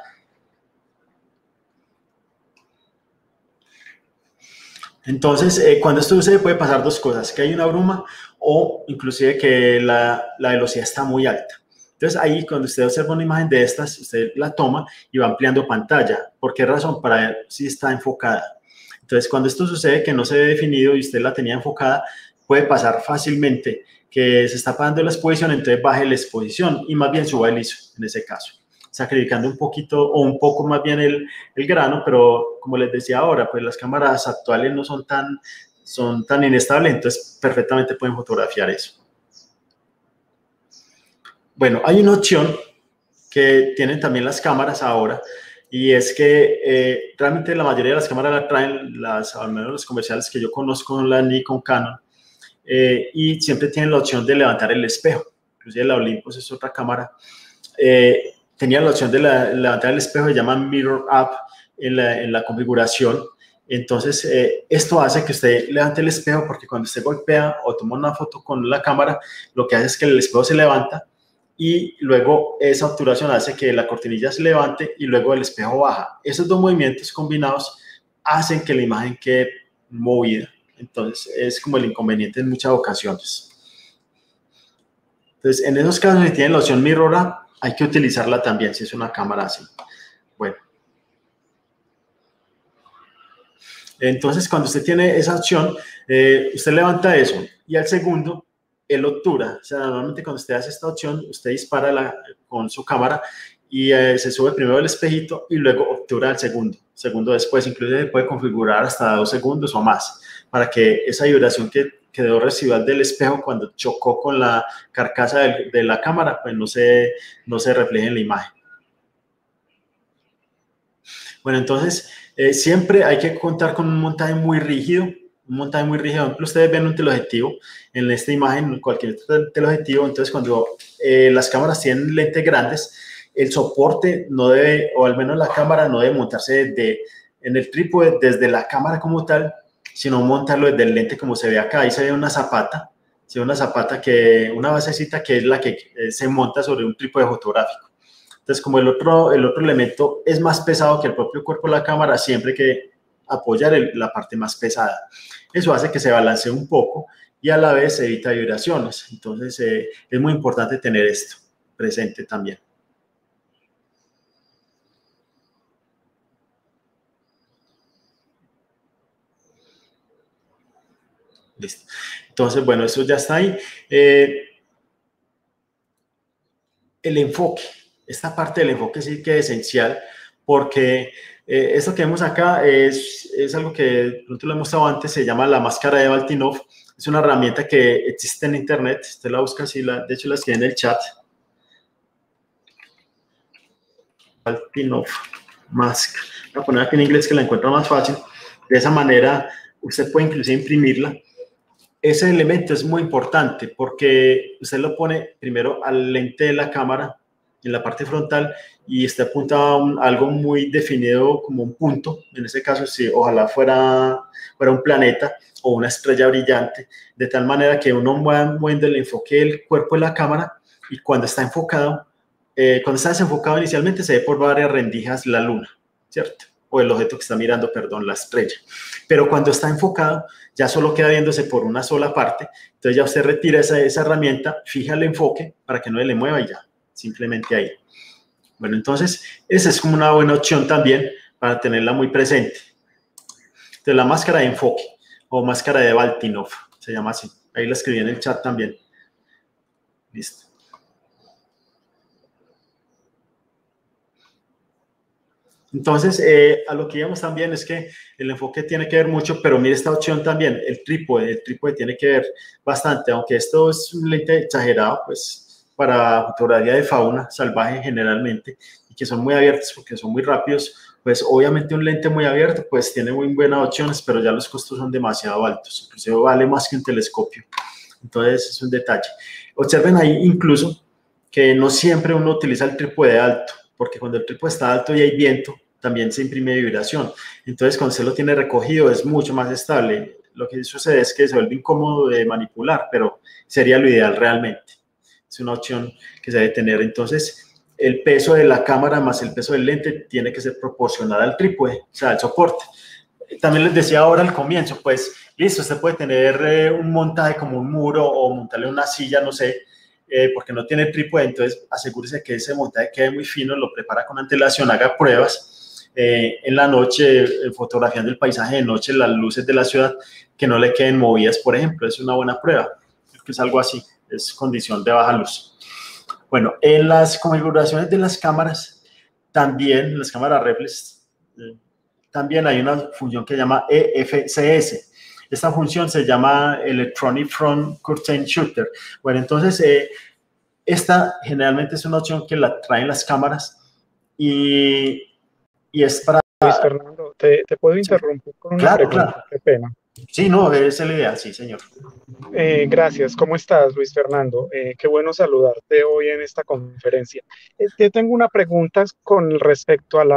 Entonces, cuando esto sucede puede pasar 2 cosas, que hay una bruma o inclusive que la velocidad está muy alta. Entonces ahí cuando usted observa una imagen de estas, usted la toma y va ampliando pantalla. ¿Por qué razón? Para ver si está enfocada. Entonces cuando esto sucede que no se ve definido y usted la tenía enfocada, puede pasar fácilmente que se está apagando la exposición, entonces baje la exposición y más bien suba el ISO en ese caso, sacrificando un poquito o un poco más bien el grano, pero como les decía ahora, pues las cámaras actuales no son tan inestables, entonces perfectamente pueden fotografiar eso. Bueno, hay una opción que tienen también las cámaras ahora, y es que realmente la mayoría de las cámaras la traen, al menos los comerciales que yo conozco, la Nikon, Canon, y siempre tienen la opción de levantar el espejo. Inclusive la Olympus es otra cámara. Tenía la opción de levantar el espejo, se llama Mirror Up en la configuración. Entonces, esto hace que usted levante el espejo, porque cuando usted golpea o toma una foto con la cámara, lo que hace es que el espejo se levanta, y luego esa obturación hace que la cortinilla se levante y luego el espejo baja. Esos 2 movimientos combinados hacen que la imagen quede movida. Entonces, es como el inconveniente en muchas ocasiones. Entonces, en esos casos, si tienen la opción Mirror Up, hay que utilizarla también si es una cámara así. Bueno. Entonces, cuando usted tiene esa opción, usted levanta eso y al segundo, él obtura. O sea, normalmente cuando usted hace esta opción, usted dispara con su cámara y se sube primero el espejito y luego obtura al segundo después. Incluso puede configurar hasta 2 segundos o más para que esa vibración que quedó residual del espejo cuando chocó con la carcasa de la cámara, pues no se refleje en la imagen. Bueno, entonces siempre hay que contar con un montaje muy rígido. Por ejemplo, ustedes ven un teleobjetivo en esta imagen, cualquier teleobjetivo. Entonces, cuando las cámaras tienen lentes grandes, el soporte no debe, o al menos la cámara no debe montarse en el trípode desde la cámara como tal, sino montarlo desde el lente como se ve acá. Ahí se ve una zapata, ¿sí? Una basecita que es la que se monta sobre un trípode fotográfico. Entonces, como el otro elemento es más pesado que el propio cuerpo de la cámara, siempre hay que apoyar la parte más pesada. Eso hace que se balancee un poco y a la vez evita vibraciones. Entonces, es muy importante tener esto presente también. Listo. Entonces, bueno, eso ya está ahí. El enfoque, esta parte del enfoque sí que es esencial, porque esto que vemos acá es algo que pronto lo hemos mostrado antes, se llama la máscara de Baltinov. Es una herramienta que existe en internet, usted la busca, de hecho la escribí en el chat. Baltinov Mask. Voy a poner aquí en inglés que la encuentra más fácil. De esa manera, usted puede inclusive imprimirla. Ese elemento es muy importante porque usted lo pone primero al lente de la cámara en la parte frontal y está apuntado a algo muy definido como un punto. En ese caso, sí, ojalá fuera un planeta o una estrella brillante, de tal manera que uno va moviendo el enfoque del cuerpo de la cámara y cuando está enfocado, cuando está desenfocado inicialmente se ve por varias rendijas la luna, ¿cierto? O el objeto que está mirando, perdón, la estrella. Pero cuando está enfocado, ya solo queda viéndose por una sola parte, entonces ya usted retira esa herramienta, fija el enfoque para que no se le mueva y ya, simplemente ahí. Bueno, entonces esa es como una buena opción también para tenerla muy presente. Entonces la máscara de enfoque o máscara de Baltinov, se llama así. Ahí la escribí en el chat también. Listo. Entonces, a lo que íbamos también es que el enfoque tiene que ver mucho, pero mire esta opción también, el trípode tiene que ver bastante, aunque esto es un lente exagerado, pues para fotografía de fauna salvaje generalmente, y que son muy abiertos porque son muy rápidos, pues obviamente un lente muy abierto pues tiene muy buenas opciones, pero ya los costos son demasiado altos, inclusive vale más que un telescopio, entonces es un detalle. Observen ahí incluso que no siempre uno utiliza el trípode alto, porque cuando el trípode está alto y hay viento, también se imprime vibración. Entonces, cuando usted lo tiene recogido, es mucho más estable. Lo que sucede es que se vuelve incómodo de manipular, pero sería lo ideal realmente. Es una opción que se debe tener. Entonces, el peso de la cámara más el peso del lente tiene que ser proporcional al trípode, o sea, al soporte. También les decía ahora al comienzo, pues, listo, usted puede tener un montaje como un muro o montarle una silla, no sé, porque no tiene trípode, entonces asegúrese que ese montaje quede muy fino, lo prepara con antelación, haga pruebas en la noche, fotografiando el paisaje de noche, las luces de la ciudad, que no le queden movidas, por ejemplo, es una buena prueba, que es algo así, es condición de baja luz. Bueno, en las configuraciones de las cámaras, también, las cámaras reflex, también hay una función que se llama EFCS. Esta función se llama Electronic Front Curtain Shooter. Bueno, entonces, esta generalmente es una opción que la traen las cámaras y es para... Luis Fernando, te puedo interrumpir con una pregunta, Claro. qué pena. Sí, no, esa es la idea, sí, señor. Gracias, ¿cómo estás, Luis Fernando? Qué bueno saludarte hoy en esta conferencia. Te tengo una pregunta con respecto a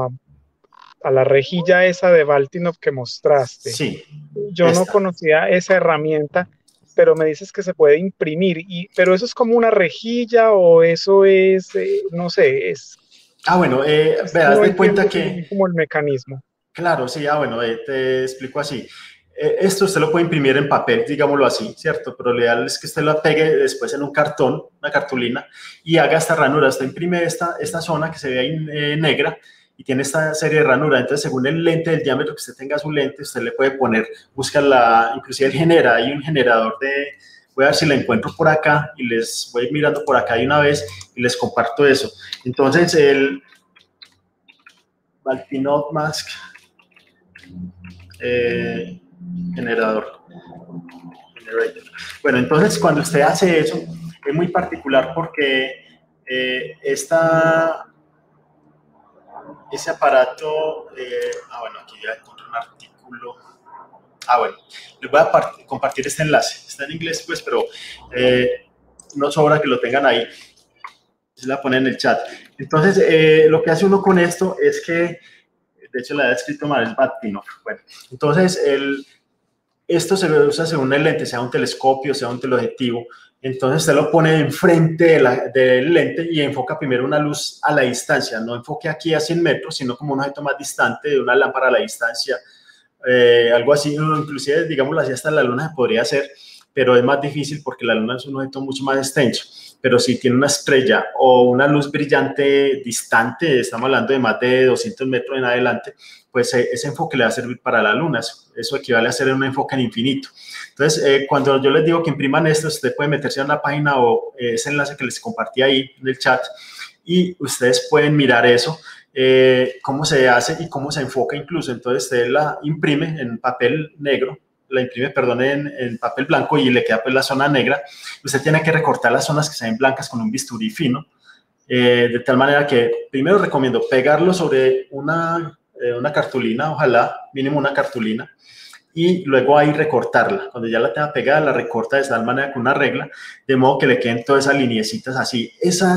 la rejilla esa de Baltinov que mostraste. Sí, Yo no esta. conocía esa herramienta, pero me dices que se puede imprimir, pero eso es como una rejilla o eso es, no sé, Bueno, no verás de cuenta entiendo muy que... bien como el mecanismo. Claro, sí, bueno, te explico así. Esto usted lo puede imprimir en papel, digámoslo así, ¿cierto? Pero lo ideal es que usted lo pegue después en un cartón, una cartulina, y haga esta ranura. Usted imprime esta zona que se ve ahí negra y tiene esta serie de ranuras. Entonces, según el lente, el diámetro que usted tenga su lente, usted le puede poner, inclusive él genera, hay un generador voy a ver si la encuentro por acá y les voy mirando por acá de una vez y les comparto eso. Entonces, el Baltinov Mask generador. Bueno, entonces cuando usted hace eso, es muy particular porque ese aparato, bueno, aquí ya encontré un artículo. Bueno, les voy a compartir este enlace. Está en inglés, pues, pero no sobra que lo tengan ahí. Se la ponen en el chat. Entonces, lo que hace uno con esto es que, de hecho, la he escrito mal, es Baltinov. Bueno, entonces, esto se usa según el lente, sea un telescopio, sea un teleobjetivo. Entonces usted lo pone enfrente del lente y enfoca primero una luz a la distancia, no enfoque aquí a 100 metros, sino como un objeto más distante de una lámpara a la distancia, algo así, inclusive, digámoslo así, hasta la luna se podría hacer, pero es más difícil porque la luna es un objeto mucho más extenso. Pero si tiene una estrella o una luz brillante distante, estamos hablando de más de 200 metros en adelante, pues ese enfoque le va a servir para la luna. Eso equivale a hacer un enfoque en infinito. Entonces, cuando yo les digo que impriman esto, usted puede meterse a una página o ese enlace que les compartí ahí en el chat y ustedes pueden mirar eso, cómo se hace y cómo se enfoca incluso. Entonces, usted la imprime en papel negro, la imprime, perdón, en papel blanco y le queda pues la zona negra. Usted tiene que recortar las zonas que se ven blancas con un bisturí fino, de tal manera que primero recomiendo pegarlo sobre una cartulina, ojalá, mínimo una cartulina, y luego ahí recortarla. Cuando ya la tenga pegada, la recorta de tal manera con una regla, de modo que le queden todas esas lineecitas así.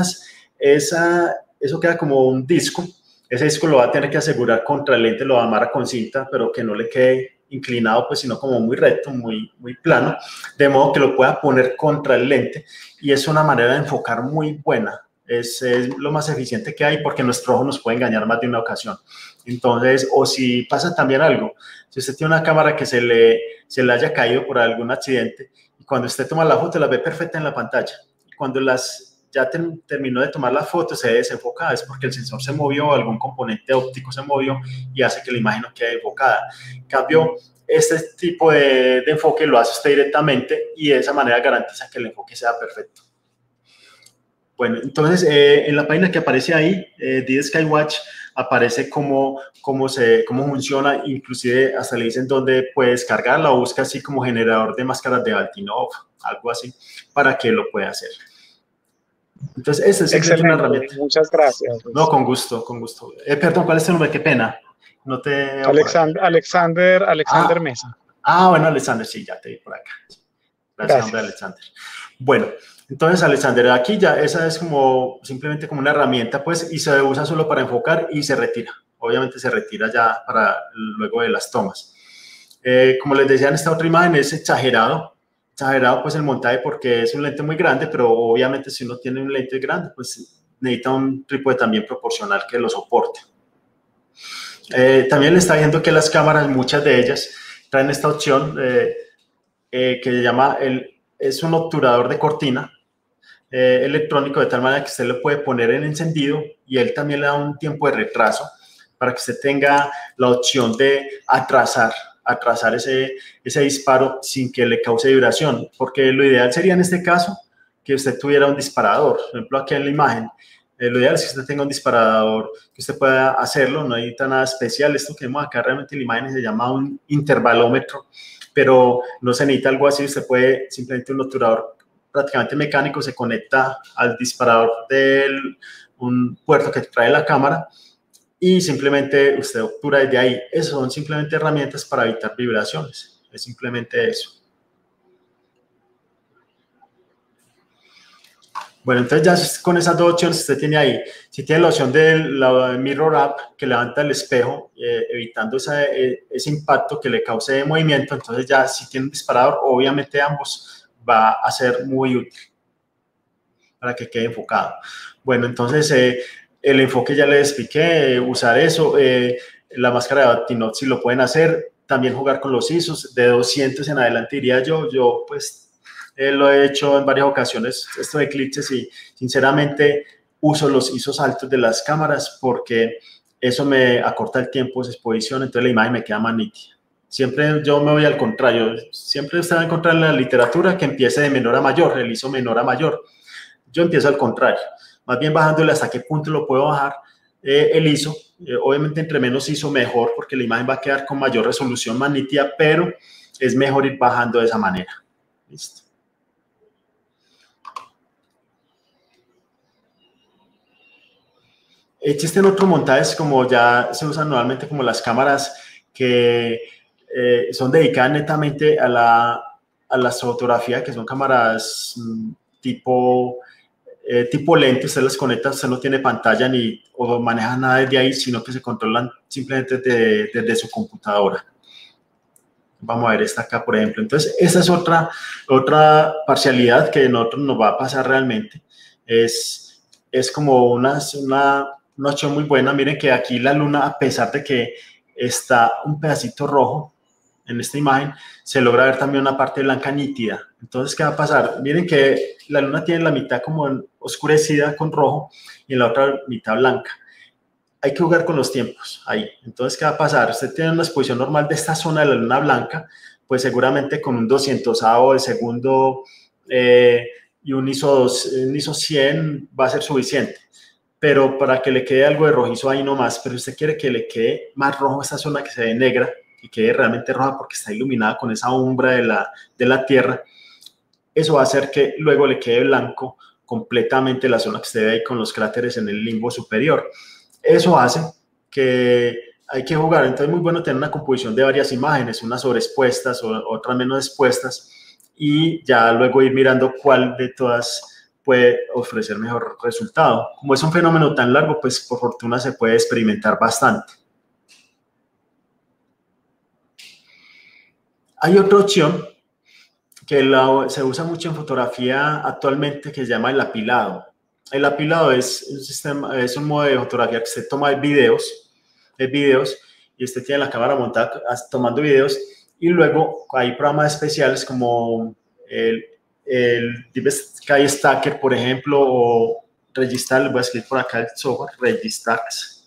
Eso queda como un disco. Ese disco lo va a tener que asegurar contra el lente, lo va a amarrar con cinta, pero que no le quede inclinado, pues, sino como muy recto, muy plano, de modo que lo pueda poner contra el lente, y es una manera de enfocar muy buena. Es lo más eficiente que hay, porque nuestro ojo nos puede engañar más de una ocasión. Entonces, o si pasa también algo, si usted tiene una cámara que se le haya caído por algún accidente, y cuando usted toma la foto, la ve perfecta en la pantalla, y cuando ya terminó de tomar la foto, se desenfoca, es porque el sensor se movió, algún componente óptico se movió y hace que la imagen no quede enfocada. En cambio, este tipo de enfoque lo hace usted directamente y de esa manera garantiza que el enfoque sea perfecto. Bueno, entonces en la página que aparece ahí, The Skywatch, aparece cómo funciona, inclusive hasta le dicen dónde puede descargarla, o busca así como generador de máscaras de Altinov, algo así, para que lo pueda hacer. Entonces, esta es una herramienta. Muchas gracias. No, con gusto, con gusto. Perdón, ¿cuál es tu nombre? Qué pena. No te veo Alexander Mesa. Bueno, Alexander, sí, ya te vi por acá. Gracias, hombre, Alexander. Bueno, entonces, Alexander, aquí ya esa es como simplemente como una herramienta, pues, y se usa solo para enfocar y se retira. Obviamente se retira ya para luego de las tomas. Como les decía en esta otra imagen, es exagerado pues el montaje, porque es un lente muy grande, pero obviamente si uno tiene un lente grande, pues necesita un trípode también proporcional que lo soporte. También le está viendo que las cámaras, muchas de ellas, traen esta opción que se llama, es un obturador de cortina electrónico, de tal manera que usted lo puede poner en encendido y él también le da un tiempo de retraso para que usted tenga la opción de atrasar ese disparo sin que le cause vibración, porque lo ideal sería en este caso que usted tuviera un disparador. Por ejemplo, aquí en la imagen, lo ideal es que usted tenga un disparador, que usted pueda hacerlo, no necesita nada especial. Esto que vemos acá realmente en la imagen se llama un intervalómetro, pero no se necesita algo así. Usted puede simplemente un obturador prácticamente mecánico, se conecta al disparador de un puerto que trae la cámara y simplemente usted obtura desde ahí. Esas son simplemente herramientas para evitar vibraciones. Es simplemente eso. Bueno, entonces ya con esas dos opciones usted tiene ahí. Si tiene la opción de la Mirror App, que levanta el espejo, evitando ese impacto que le cause movimiento, entonces ya si tiene un disparador, obviamente ambos va a ser muy útil para que quede enfocado. Bueno, entonces el enfoque ya les expliqué, usar eso, la máscara de Altinov si lo pueden hacer, también jugar con los ISOs, de 200 en adelante diría yo pues lo he hecho en varias ocasiones, esto de eclipses, y sinceramente uso los ISOs altos de las cámaras porque eso me acorta el tiempo de exposición, entonces la imagen me queda más nítida. Siempre yo me voy al contrario, siempre usted va a encontrar en la literatura que empiece de menor a mayor, el ISO menor a mayor. Yo empiezo al contrario, más bien bajándole hasta qué punto lo puedo bajar el ISO. Obviamente entre menos ISO mejor, porque la imagen va a quedar con mayor resolución, más nítida, pero es mejor ir bajando de esa manera. Listo. Existen otros montajes como ya se usan normalmente como las cámaras que son dedicadas netamente a la astrofotografía, que son cámaras tipo lente. Usted las conecta, usted no tiene pantalla o maneja nada desde ahí, sino que se controlan simplemente desde su computadora. Vamos a ver esta acá, por ejemplo. Entonces, esta es otra parcialidad que a nosotros nos va a pasar realmente. Es como una opción muy buena. Miren que aquí la luna, a pesar de que está un pedacito rojo en esta imagen, se logra ver también una parte blanca nítida. Entonces, ¿qué va a pasar? Miren que la luna tiene la mitad como oscurecida con rojo y en la otra mitad blanca. Hay que jugar con los tiempos ahí. Entonces, ¿qué va a pasar? Usted tiene una exposición normal de esta zona de la luna blanca, pues seguramente con un 200avo de segundo y un ISO 100 va a ser suficiente. Pero para que le quede algo de rojizo ahí nomás, pero usted quiere que le quede más rojo esta zona que se ve negra, que quede realmente roja porque está iluminada con esa umbra de la Tierra, eso va a hacer que luego le quede blanco completamente la zona que usted ve ahí con los cráteres en el limbo superior. Eso hace que hay que jugar. Entonces es muy bueno tener una composición de varias imágenes, unas sobreexpuestas, otras menos expuestas, y ya luego ir mirando cuál de todas puede ofrecer mejor resultado. Como es un fenómeno tan largo, pues por fortuna se puede experimentar bastante. Hay otra opción que se usa mucho en fotografía actualmente, que se llama el apilado. El apilado es un modo de fotografía que usted toma videos y usted tiene la cámara montada tomando videos, y luego hay programas especiales como el Deep Sky Stacker, por ejemplo, o Registax. Voy a escribir por acá el software Registax.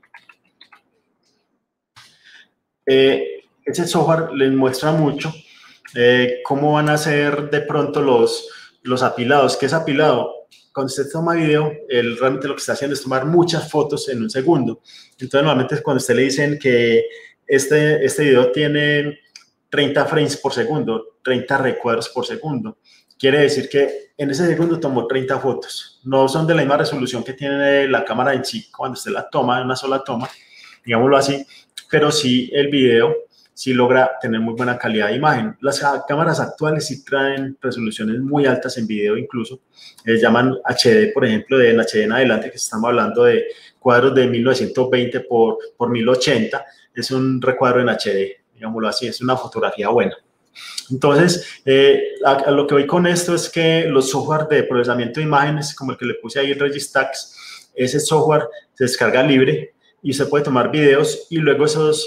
Ese software les muestra mucho cómo van a ser de pronto los apilados. ¿Qué es apilado? Cuando usted toma video, él realmente lo que está haciendo es tomar muchas fotos en un segundo. Entonces, normalmente cuando usted le dicen que este video tiene 30 frames por segundo, 30 recuadros por segundo, quiere decir que en ese segundo tomó 30 fotos. No son de la misma resolución que tiene la cámara en sí cuando usted la toma en una sola toma, digámoslo así, pero sí el video sí logra tener muy buena calidad de imagen. Las cámaras actuales sí traen resoluciones muy altas en video incluso. Llaman HD, por ejemplo, en HD en adelante, que estamos hablando de cuadros de 1920 por 1080. Es un recuadro en HD, digámoslo así, es una fotografía buena. Entonces, a lo que voy con esto es que los software de procesamiento de imágenes, como el que le puse ahí, el Registax, ese software se descarga libre y usted puede tomar videos y luego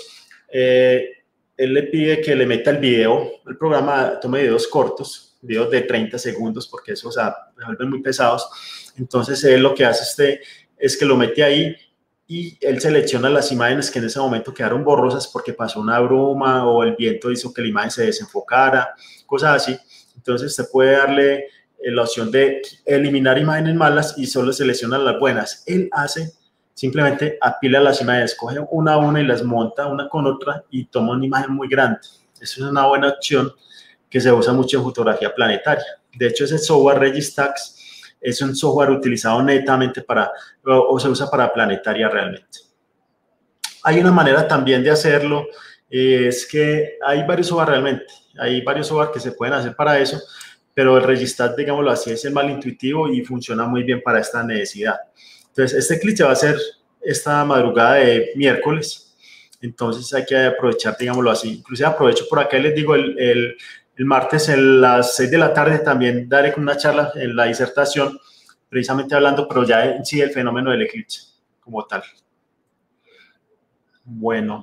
él le pide que le meta el video, el programa toma videos cortos, videos de 30 segundos, porque eso, o sea, se vuelven muy pesados. Entonces, él lo que hace es que lo mete ahí y él selecciona las imágenes que en ese momento quedaron borrosas porque pasó una bruma o el viento hizo que la imagen se desenfocara, cosas así. Entonces, usted puede darle la opción de eliminar imágenes malas y solo selecciona las buenas. Él simplemente apila las imágenes, coge una a una y las monta una con otra y toma una imagen muy grande. Eso es una buena opción que se usa mucho en fotografía planetaria. De hecho, ese software Registax es un software utilizado netamente o se usa para planetaria realmente. Hay una manera también de hacerlo, es que hay varios software realmente, hay varios software que se pueden hacer para eso, pero el Registax, digámoslo así, es el más intuitivo y funciona muy bien para esta necesidad. Entonces, este clip se va a hacer esta madrugada de miércoles, entonces hay que aprovechar, digámoslo así. Inclusive aprovecho por acá y les digo, el martes a las 6 de la tarde también daré una charla en la disertación, precisamente hablando, pero ya en sí del fenómeno del eclipse como tal. Bueno.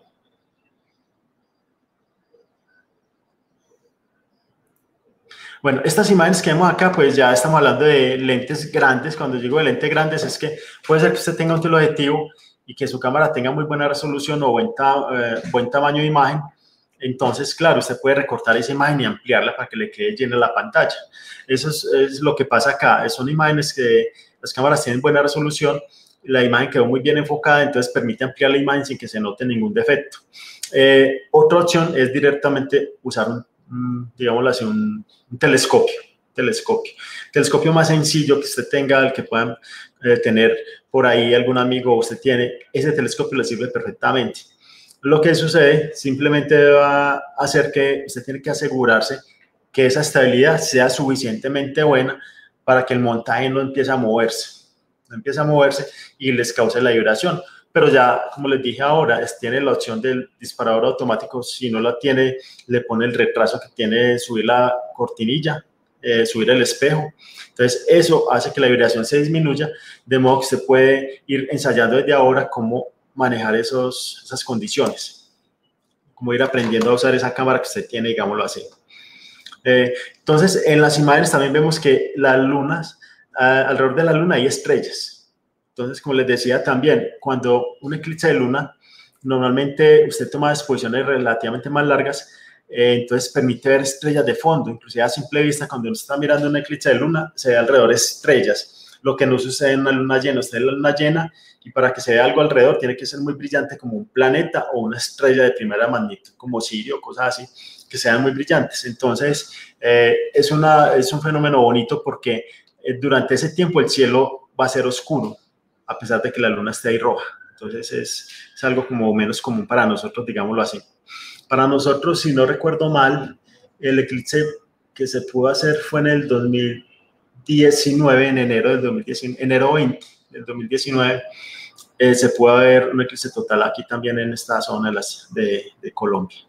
Bueno, estas imágenes que vemos acá, pues ya estamos hablando de lentes grandes. Cuando digo de lentes grandes es que puede ser que usted tenga un teleobjetivo y que su cámara tenga muy buena resolución o buen tamaño de imagen. Entonces, claro, usted puede recortar esa imagen y ampliarla para que le quede llena la pantalla. Eso es lo que pasa acá. Son imágenes que las cámaras tienen buena resolución, la imagen quedó muy bien enfocada, entonces permite ampliar la imagen sin que se note ningún defecto. Otra opción es directamente usar digámoslo así, un telescopio más sencillo que usted tenga, el que puedan tener por ahí algún amigo o usted tiene, ese telescopio le sirve perfectamente. Lo que sucede simplemente va a hacer que usted tiene que asegurarse que esa estabilidad sea suficientemente buena para que el montaje no empiece a moverse y les cause la vibración. pero ya, como les dije ahora, tiene la opción del disparador automático. Si no la tiene, le pone el retraso que tiene, subir la cortinilla, subir el espejo. Entonces, eso hace que la vibración se disminuya, de modo que usted puede ir ensayando desde ahora cómo manejar esas condiciones, cómo ir aprendiendo a usar esa cámara que usted tiene, digámoslo así. Entonces, en las imágenes también vemos que las lunas, alrededor de la luna hay estrellas. Entonces, como les decía también, cuando un eclipse de luna, normalmente usted toma exposiciones relativamente más largas, entonces permite ver estrellas de fondo. Inclusive a simple vista, cuando uno está mirando un eclipse de luna, se ve alrededor estrellas, lo que no sucede en una luna llena. Usted en la luna llena, y para que se vea algo alrededor, tiene que ser muy brillante, como un planeta o una estrella de primera magnitud, como Sirio, cosas así, que sean muy brillantes. Entonces, es un fenómeno bonito porque durante ese tiempo el cielo va a ser oscuro, a pesar de que la luna esté ahí roja. Entonces, es algo como menos común para nosotros, digámoslo así. Para nosotros, si no recuerdo mal, el eclipse que se pudo hacer fue en el 2019, en enero del 2019, enero 20 del 2019, se pudo ver un eclipse total aquí también en esta zona de Colombia.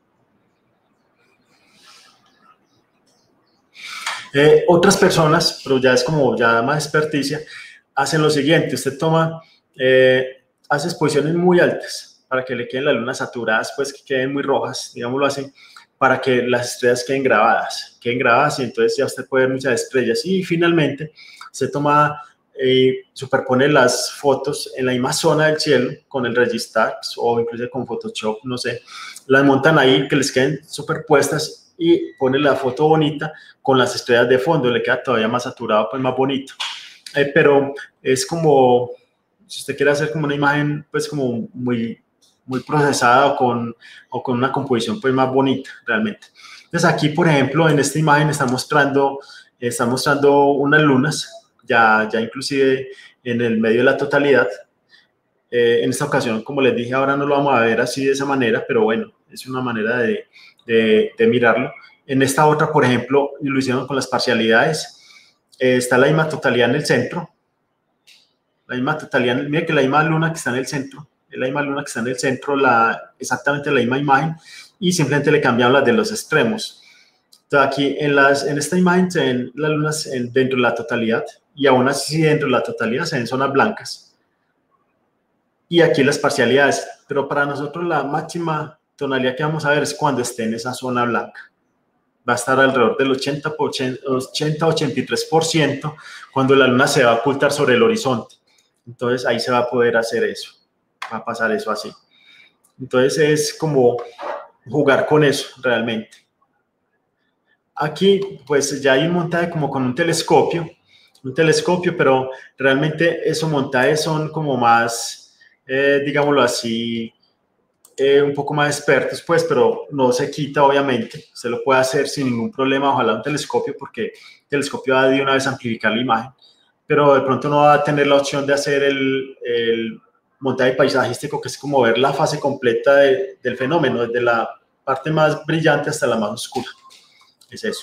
Otras personas, pero ya es como ya más experticia, hacen lo siguiente: usted hace exposiciones muy altas para que le queden las lunas saturadas, pues que queden muy rojas, digámoslo así, para que las estrellas queden grabadas y entonces ya usted puede ver muchas estrellas. Y finalmente se superpone las fotos en la misma zona del cielo con el Registax o incluso con Photoshop, no sé, las montan ahí que les queden superpuestas y pone la foto bonita con las estrellas de fondo, le queda todavía más saturado, pues más bonito. Pero es como, si usted quiere hacer como una imagen, pues como muy procesada o con una composición pues más bonita realmente. Entonces aquí, por ejemplo, en esta imagen está mostrando unas lunas, ya inclusive en el medio de la totalidad. En esta ocasión, como les dije, ahora no lo vamos a ver así de esa manera, pero bueno, es una manera de mirarlo. En esta otra, por ejemplo, lo hicieron con las parcialidades. Está la misma totalidad en el centro. La misma totalidad, mire que la misma luna que está en el centro, es la misma luna que está en el centro, exactamente la misma imagen, y simplemente le cambiaron las de los extremos. Entonces aquí en esta imagen se ven las lunas dentro de la totalidad, y aún así dentro de la totalidad se ven zonas blancas. Y aquí las parcialidades, pero para nosotros la máxima tonalidad que vamos a ver es cuando esté en esa zona blanca. Va a estar alrededor del 80-83% cuando la luna se va a ocultar sobre el horizonte. Entonces ahí se va a poder hacer eso, va a pasar eso así. Entonces es como jugar con eso realmente. Aquí pues ya hay un montaje como con un telescopio, pero realmente esos montajes son como más, digámoslo así, un poco más expertos, pues, pero no se quita, obviamente. Se lo puede hacer sin ningún problema, ojalá un telescopio, porque el telescopio va de una vez a amplificar la imagen, pero de pronto no va a tener la opción de hacer el montaje paisajístico, que es como ver la fase completa del fenómeno, desde la parte más brillante hasta la más oscura. Es eso.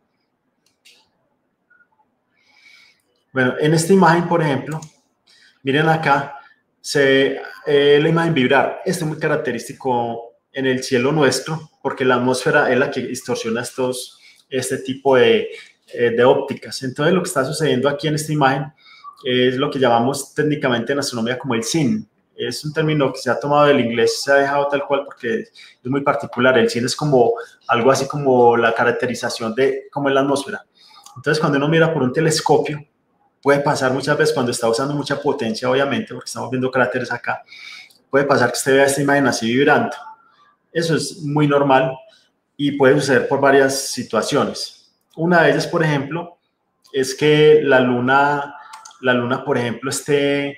Bueno, en esta imagen, por ejemplo, miren acá, se ve la imagen vibrar. Esto es muy característico en el cielo nuestro, porque la atmósfera es la que distorsiona este tipo de ópticas. Entonces, lo que está sucediendo aquí en esta imagen es lo que llamamos técnicamente en astronomía como el SIN. Es un término que se ha tomado del inglés, se ha dejado tal cual porque es muy particular. El SIN es como algo así como la caracterización de cómo es la atmósfera. Entonces, cuando uno mira por un telescopio, puede pasar muchas veces cuando está usando mucha potencia, obviamente, porque estamos viendo cráteres acá, puede pasar que usted vea esta imagen así vibrando. Eso es muy normal y puede suceder por varias situaciones. Una de ellas, por ejemplo, es que la luna por ejemplo, esté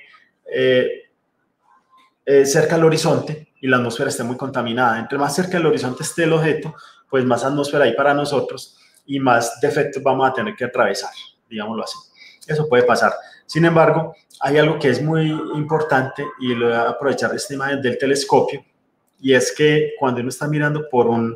cerca del horizonte y la atmósfera esté muy contaminada. Entre más cerca del horizonte esté el objeto, pues más atmósfera hay para nosotros y más defectos vamos a tener que atravesar, digámoslo así. Eso puede pasar. Sin embargo, hay algo que es muy importante y lo voy a aprovechar esta imagen del telescopio, y es que cuando uno está mirando por un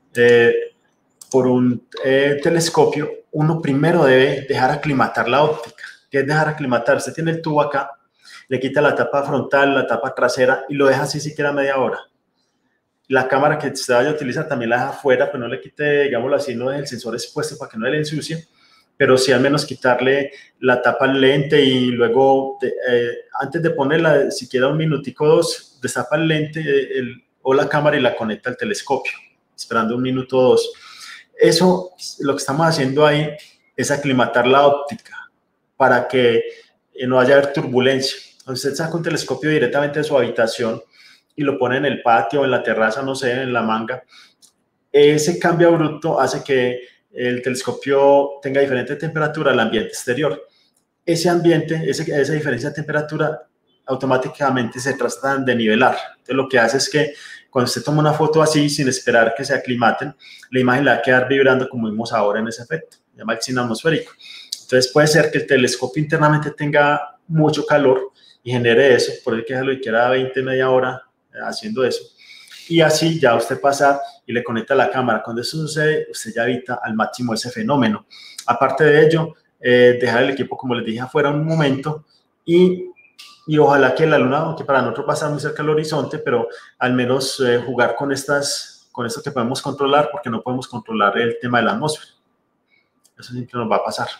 telescopio, uno primero debe dejar aclimatar la óptica. ¿Qué es dejar aclimatar? Usted tiene el tubo acá le quita la tapa frontal, la tapa trasera y lo deja así siquiera media hora. La cámara que usted vaya a utilizar también la deja afuera, pero no le quite, digámoslo así, no deje el sensor expuesto para que no le ensucie, pero sí al menos quitarle la tapa al lente y luego, antes de ponerla, siquiera un minutico o dos, destapa el lente o la cámara y la conecta al telescopio, esperando un minuto o dos. Eso, lo que estamos haciendo ahí es aclimatar la óptica para que no haya turbulencia. Usted saca un telescopio directamente de su habitación y lo pone en el patio o en la terraza, no sé, en la manga. Ese cambio abrupto hace que el telescopio tenga diferente temperatura al ambiente exterior. Ese ambiente, esa diferencia de temperatura automáticamente se trata de nivelar. Entonces lo que hace es que cuando usted toma una foto así, sin esperar que se aclimaten, la imagen le va a quedar vibrando como vimos ahora en ese efecto, se llama el cine atmosférico. Entonces puede ser que el telescopio internamente tenga mucho calor y genere eso, por el que se lo queda 20, media hora haciendo eso. Y así ya usted pasa y le conecta la cámara. Cuando eso sucede, usted ya evita al máximo ese fenómeno. Aparte de ello, dejar el equipo, como les dije, afuera un momento y ojalá que la luna, aunque para nosotros va a estar muy cerca del horizonte, pero al menos jugar con esto que podemos controlar, porque no podemos controlar el tema de la atmósfera. Eso siempre nos va a pasar.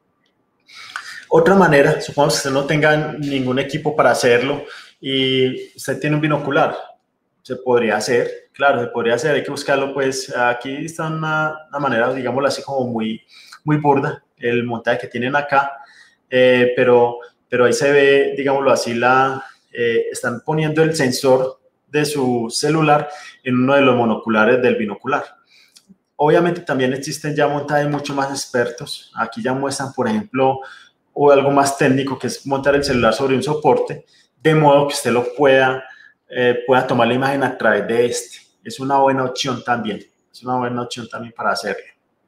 Otra manera, supongamos que usted no tenga ningún equipo para hacerlo y usted tiene un binocular. Se podría hacer, claro, se podría hacer, hay que buscarlo, pues aquí está una manera, digámoslo así, como muy burda, el montaje que tienen acá, pero ahí se ve, digámoslo así, están poniendo el sensor de su celular en uno de los monoculares del binocular. Obviamente también existen ya montajes mucho más expertos, aquí ya muestran, por ejemplo, o algo más técnico, que es montar el celular sobre un soporte, de modo que usted lo pueda tomar la imagen a través de este. Es una buena opción también. Es una buena opción también para hacerlo.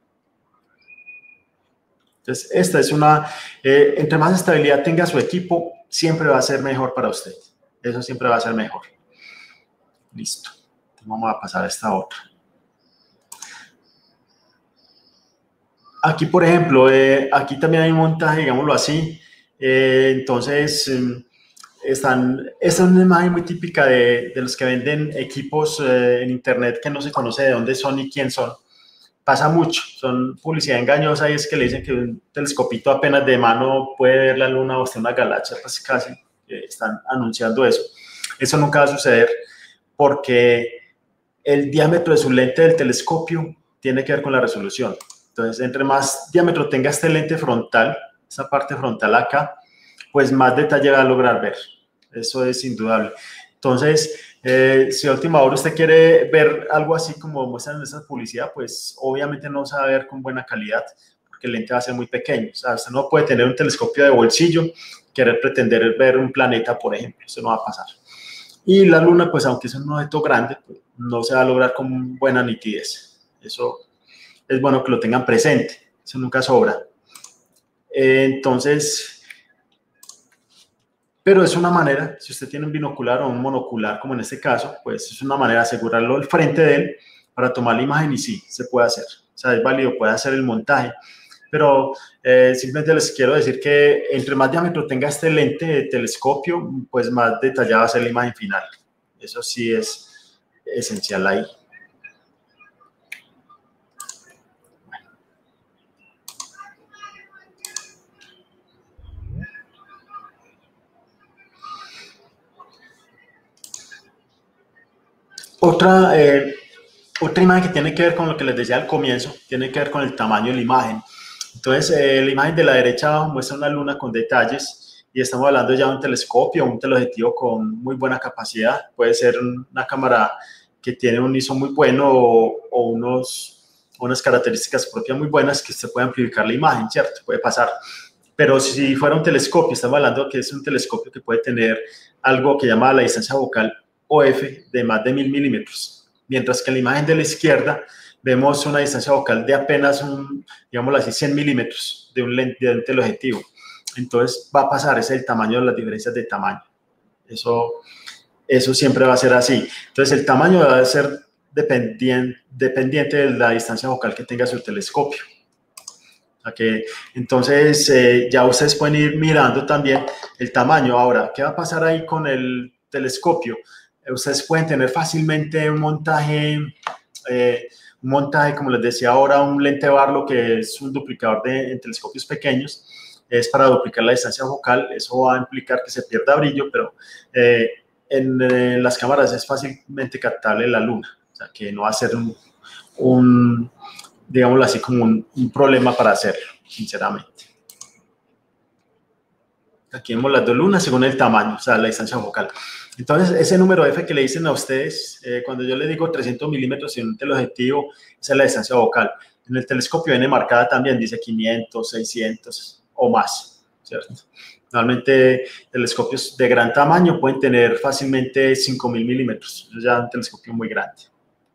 Entonces, esta es entre más estabilidad tenga su equipo, siempre va a ser mejor para usted. Eso siempre va a ser mejor. Listo. Entonces, vamos a pasar a esta otra. Aquí, por ejemplo, aquí también hay un montaje, digámoslo así. Entonces, esta es una imagen muy típica de los que venden equipos en internet que no se conoce de dónde son ni quién son. Pasa mucho, son publicidad engañosa y es que le dicen que un telescopito apenas de mano puede ver la luna o hasta una galaxia, pues casi están anunciando eso. Eso nunca va a suceder porque el diámetro de su lente del telescopio tiene que ver con la resolución. Entonces, entre más diámetro tenga este lente frontal, esa parte frontal acá, pues más detalle va a lograr ver. Eso es indudable. Entonces, si a última hora usted quiere ver algo así como muestran en esa publicidad, pues obviamente no se va a ver con buena calidad, porque el lente va a ser muy pequeño. O sea, usted no puede tener un telescopio de bolsillo, querer pretender ver un planeta, por ejemplo. Eso no va a pasar. Y la luna, pues aunque es un objeto grande, pues, no se va a lograr con buena nitidez. Eso es bueno que lo tengan presente. Eso nunca sobra. Entonces, pero es una manera, si usted tiene un binocular o un monocular, como en este caso, pues es una manera de asegurarlo al frente de él para tomar la imagen y sí, se puede hacer. O sea, es válido, puede hacer el montaje. Pero simplemente les quiero decir que entre más diámetro tenga este lente de telescopio, pues más detallada va a ser la imagen final. Eso sí es esencial ahí. Otra imagen que tiene que ver con lo que les decía al comienzo, tiene que ver con el tamaño de la imagen. Entonces, la imagen de la derecha muestra una luna con detalles y estamos hablando ya de un telescopio, un teleobjetivo con muy buena capacidad. Puede ser una cámara que tiene un ISO muy bueno o unas características propias muy buenas que se puede amplificar la imagen, ¿cierto? Puede pasar. Pero si fuera un telescopio, estamos hablando que es un telescopio que puede tener algo que llama la distancia focal OF de más de 1000 milímetros. Mientras que en la imagen de la izquierda vemos una distancia focal de apenas, digámoslo así, 100 milímetros de un teleobjetivo. Entonces va a pasar, ese es el tamaño de las diferencias de tamaño. Eso siempre va a ser así. Entonces el tamaño va a ser dependiente de la distancia focal que tenga su telescopio. O sea que, entonces, ya ustedes pueden ir mirando también el tamaño. Ahora, ¿qué va a pasar ahí con el telescopio? Ustedes pueden tener fácilmente un montaje, como les decía ahora, un lente Barlow, que es un duplicador en telescopios pequeños, es para duplicar la distancia focal. Eso va a implicar que se pierda brillo, pero en las cámaras es fácilmente captable la luna, o sea que no va a ser digámoslo así, como un problema para hacerlo, sinceramente. Aquí vemos las dos lunas según el tamaño, o sea, la distancia focal. Entonces, ese número F que le dicen a ustedes, cuando yo les digo 300 milímetros en un teleobjetivo, esa es la distancia focal. En el telescopio viene marcada también, dice 500, 600 o más, ¿cierto? Normalmente telescopios de gran tamaño pueden tener fácilmente 5000 milímetros, es ya un telescopio muy grande.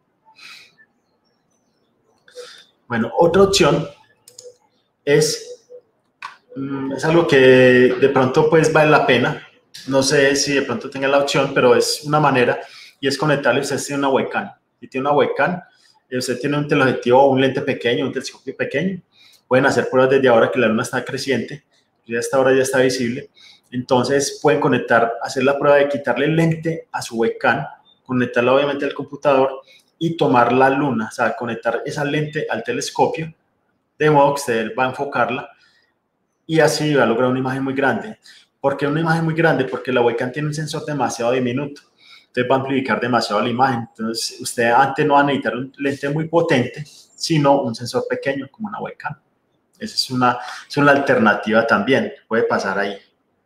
Bueno, otra opción es algo que de pronto pues vale la pena. No sé si de pronto tenga la opción, pero es una manera, y es conectarle. Usted tiene una webcam, y tiene una webcam, y usted tiene un teleobjetivo o un lente pequeño, un telescopio pequeño. Pueden hacer pruebas desde ahora que la luna está creciente, ya hasta ahora ya está visible. Entonces pueden hacer la prueba de quitarle el lente a su webcam, conectarla obviamente al computador y tomar la luna, o sea, conectar esa lente al telescopio, de modo que usted va a enfocarla y así va a lograr una imagen muy grande. ¿Por qué una imagen muy grande? Porque la webcam tiene un sensor demasiado diminuto, entonces va a amplificar demasiado la imagen. Entonces, usted antes no va a necesitar un lente muy potente, sino un sensor pequeño como una webcam. Esa es una alternativa también, puede pasar ahí.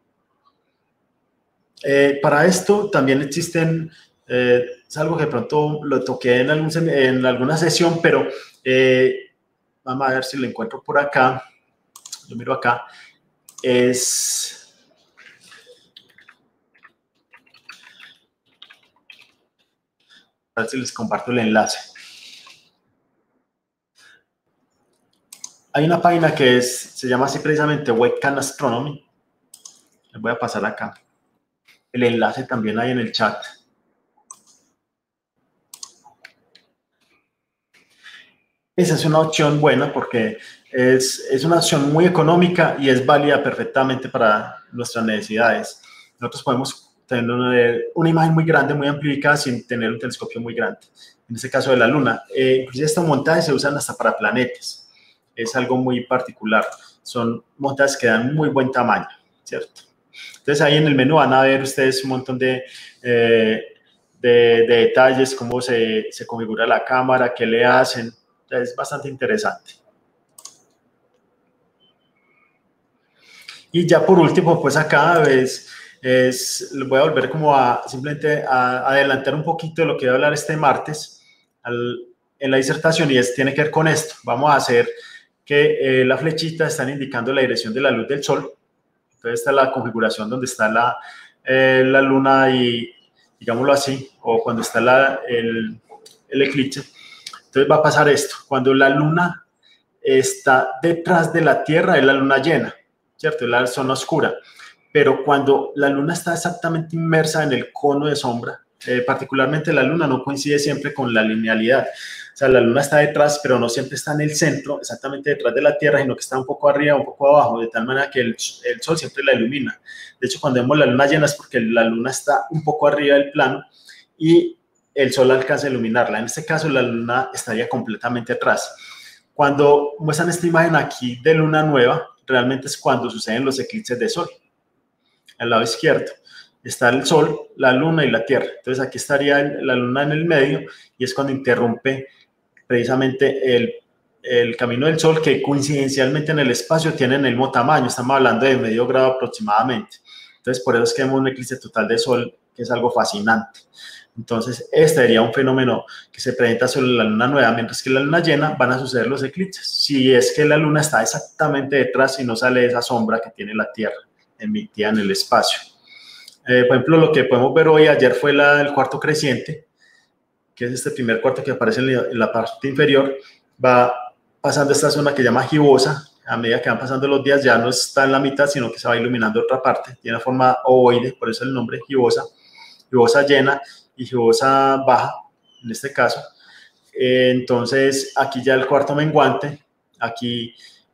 Para esto también existen, es algo que de pronto lo toqué en alguna sesión, pero vamos a ver si lo encuentro por acá. Yo miro acá. A ver si les comparto el enlace. Hay una página que se llama así precisamente Webcam Astronomy. Les voy a pasar acá. El enlace también hay en el chat. Esa es una opción buena porque es una opción muy económica y es válida perfectamente para nuestras necesidades. Nosotros podemos tener una imagen muy grande, muy amplificada, sin tener un telescopio muy grande. En este caso de la Luna. Inclusive estos montajes se usan hasta para planetas. Es algo muy particular. Son montajes que dan muy buen tamaño, ¿cierto? Entonces ahí en el menú van a ver ustedes un montón de detalles, cómo se configura la cámara, qué le hacen. Es bastante interesante. Y ya por último, pues acá les voy a volver como simplemente a adelantar un poquito de lo que voy a hablar este martes en la disertación, y tiene que ver con esto. Vamos a hacer que la flechita están indicando la dirección de la luz del sol. Entonces está la configuración donde está la luna y, digámoslo así, o cuando está el eclipse. Entonces va a pasar esto: cuando la luna está detrás de la Tierra es la luna llena, ¿cierto? Es la zona oscura. Pero cuando la luna está exactamente inmersa en el cono de sombra, particularmente la luna no coincide siempre con la linealidad. O sea, la luna está detrás, pero no siempre está en el centro, exactamente detrás de la Tierra, sino que está un poco arriba, un poco abajo, de tal manera que el sol siempre la ilumina. De hecho, cuando vemos la luna llena es porque la luna está un poco arriba del plano y el sol alcanza a iluminarla. En este caso, la luna estaría completamente atrás. Cuando muestran esta imagen aquí de luna nueva, realmente es cuando suceden los eclipses de sol. Al lado izquierdo está el sol, la luna y la Tierra. Entonces aquí estaría la luna en el medio y es cuando interrumpe precisamente el camino del sol, que coincidencialmente en el espacio tienen el mismo tamaño. Estamos hablando de medio grado aproximadamente. Entonces por eso es que vemos un eclipse total de sol, que es algo fascinante. Entonces, este sería un fenómeno que se presenta sobre la luna nueva, mientras que la luna llena van a suceder los eclipses. Si es que la luna está exactamente detrás y no sale esa sombra que tiene la Tierra emitida en el espacio. Por ejemplo, lo que podemos ver ayer fue el cuarto creciente, que es este primer cuarto que aparece en la parte inferior. Va pasando esta zona que se llama gibosa. A medida que van pasando los días ya no está en la mitad, sino que se va iluminando otra parte. Tiene forma ovoide, por eso el nombre gibosa. Gibosa llena y gibosa baja, en este caso. Entonces, aquí ya el cuarto menguante, aquí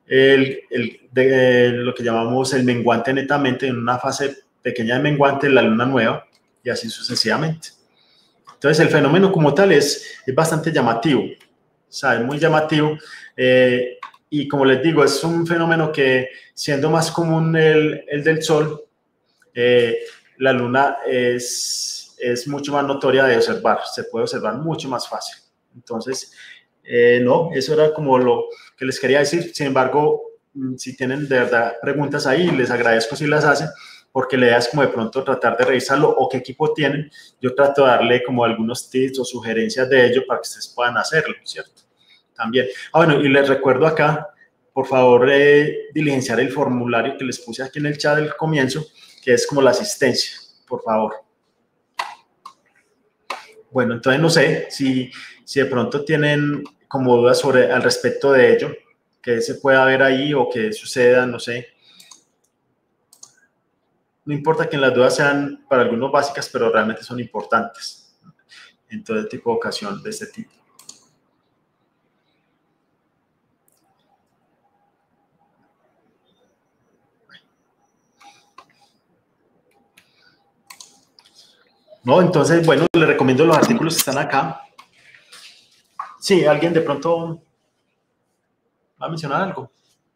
lo que llamamos el menguante netamente, en una fase pequeña de menguante, la luna nueva, y así sucesivamente. Entonces, el fenómeno como tal es bastante llamativo, o sea, es muy llamativo, y como les digo, es un fenómeno que, siendo más común el del Sol, la luna es mucho más notoria de observar, se puede observar mucho más fácil. Entonces, no, eso era como lo que les quería decir. Sin embargo, si tienen de verdad preguntas ahí, les agradezco si las hacen, porque la idea es como de pronto tratar de revisarlo o qué equipo tienen. Yo trato de darle como algunos tips o sugerencias de ello para que ustedes puedan hacerlo, ¿cierto? También. Bueno, y les recuerdo acá, por favor, diligenciar el formulario que les puse aquí en el chat del comienzo, que es como la asistencia, por favor. Bueno, entonces no sé si de pronto tienen como dudas al respecto de ello, que se pueda ver ahí o que suceda, no sé. No importa que las dudas sean para algunos básicas, pero realmente son importantes en todo tipo de ocasión de este tipo. No, entonces, bueno, les recomiendo los artículos que están acá. Sí, ¿alguien de pronto va a mencionar algo?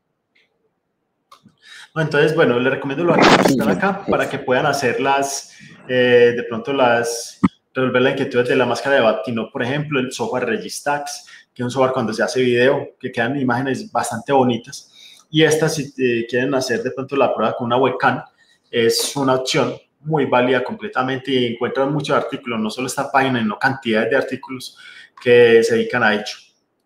No, entonces, bueno, les recomiendo los artículos que están acá para que puedan hacer de pronto resolver las inquietudes de la máscara de Batino, por ejemplo, el software Registax, que es un software cuando se hace video, que quedan imágenes bastante bonitas. Y estas, si quieren hacer de pronto la prueba con una webcam, es una opción muy válida completamente y encuentran muchos artículos, no solo esta página, sino cantidades de artículos que se dedican a ello.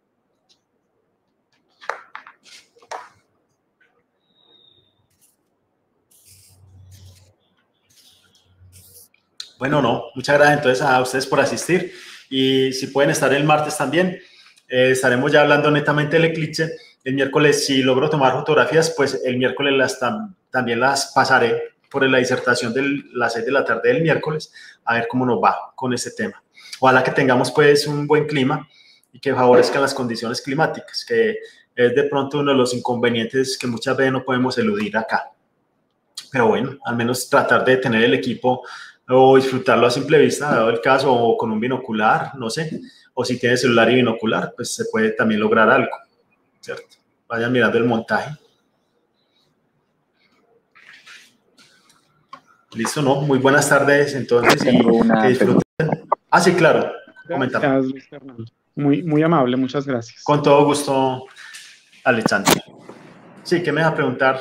Bueno, no, muchas gracias entonces a ustedes por asistir y si pueden estar el martes también, estaremos ya hablando netamente del eclipse. El miércoles, si logro tomar fotografías, pues el miércoles también las pasaré por la disertación de las 6 de la tarde del miércoles, a ver cómo nos va con este tema. Ojalá que tengamos pues un buen clima y que favorezcan las condiciones climáticas, que es de pronto uno de los inconvenientes que muchas veces no podemos eludir acá. Pero bueno, al menos tratar de tener el equipo o disfrutarlo a simple vista, dado el caso, o con un binocular, no sé, o si tiene celular y binocular, pues se puede también lograr algo, ¿cierto? Vayan mirando el montaje. Listo, ¿no? Muy buenas tardes, entonces, y que disfruten. Ah, sí, claro, coméntame. Gracias, Luis Fernando. Muy, muy amable, muchas gracias. Con todo gusto, Alexander. Sí, ¿qué me vas a preguntar?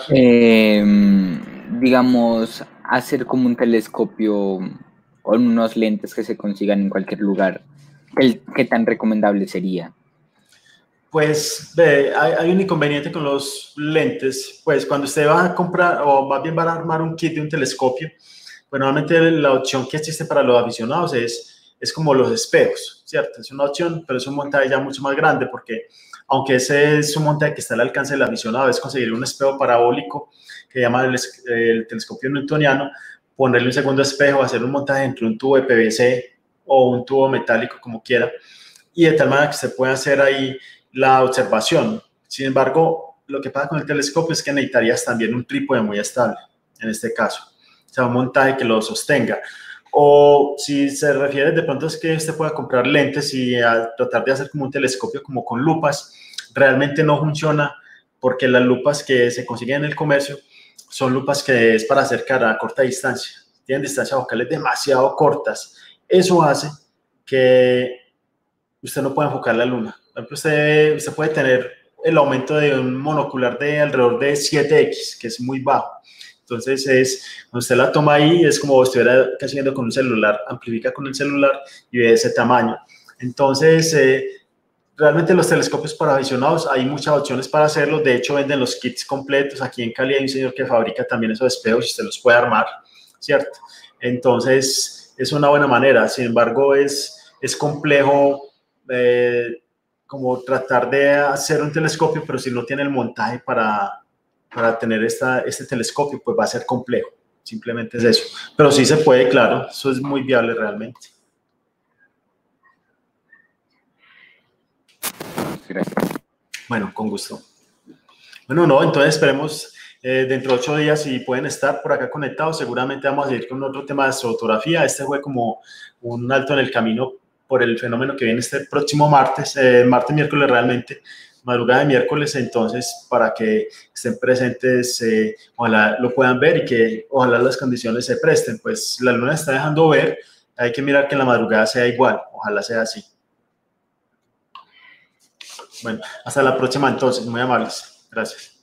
Digamos, hacer como un telescopio o unos lentes que se consigan en cualquier lugar, ¿qué tan recomendable sería? Pues hay un inconveniente con los lentes, pues cuando usted va a comprar o más bien va a armar un kit de un telescopio, pues normalmente la opción que existe para los aficionados es como los espejos, ¿cierto? Es una opción, pero es un montaje ya mucho más grande porque aunque ese es un montaje que está al alcance del aficionado, es conseguir un espejo parabólico que llama el telescopio newtoniano, ponerle un segundo espejo, hacer un montaje entre un tubo de PVC o un tubo metálico, como quiera, y de tal manera que se pueda hacer ahí la observación. Sin embargo, lo que pasa con el telescopio es que necesitarías también un trípode muy estable, en este caso. O sea, un montaje que lo sostenga. O si se refiere de pronto es que usted pueda comprar lentes y tratar de hacer como un telescopio como con lupas, realmente no funciona porque las lupas que se consiguen en el comercio son lupas que es para acercar a corta distancia. Tienen distancias focales demasiado cortas. Eso hace que usted no puede enfocar la luna. Por ejemplo, usted puede tener el aumento de un monocular de alrededor de 7x, que es muy bajo. Entonces, cuando usted la toma ahí, es como si estuviera casi viendo con un celular, amplifica con el celular y ve ese tamaño. Entonces, realmente los telescopios para aficionados, hay muchas opciones para hacerlo. De hecho, venden los kits completos. Aquí en Cali hay un señor que fabrica también esos espejos y usted los puede armar, ¿cierto? Entonces, es una buena manera. Sin embargo, es complejo como tratar de hacer un telescopio, pero si no tiene el montaje para tener este telescopio, pues va a ser complejo. Simplemente es eso. Pero sí se puede, claro. Eso es muy viable realmente. Gracias. Bueno, con gusto. Bueno, no, entonces esperemos dentro de 8 días si pueden estar por acá conectados. Seguramente vamos a seguir con otro tema de astrofotografía. Este fue como un alto en el camino por el fenómeno que viene este próximo martes, miércoles realmente, madrugada de miércoles. Entonces, para que estén presentes, ojalá lo puedan ver y que ojalá las condiciones se presten. Pues la luna está dejando ver, hay que mirar que en la madrugada sea igual, ojalá sea así. Bueno, hasta la próxima entonces, muy amables. Gracias.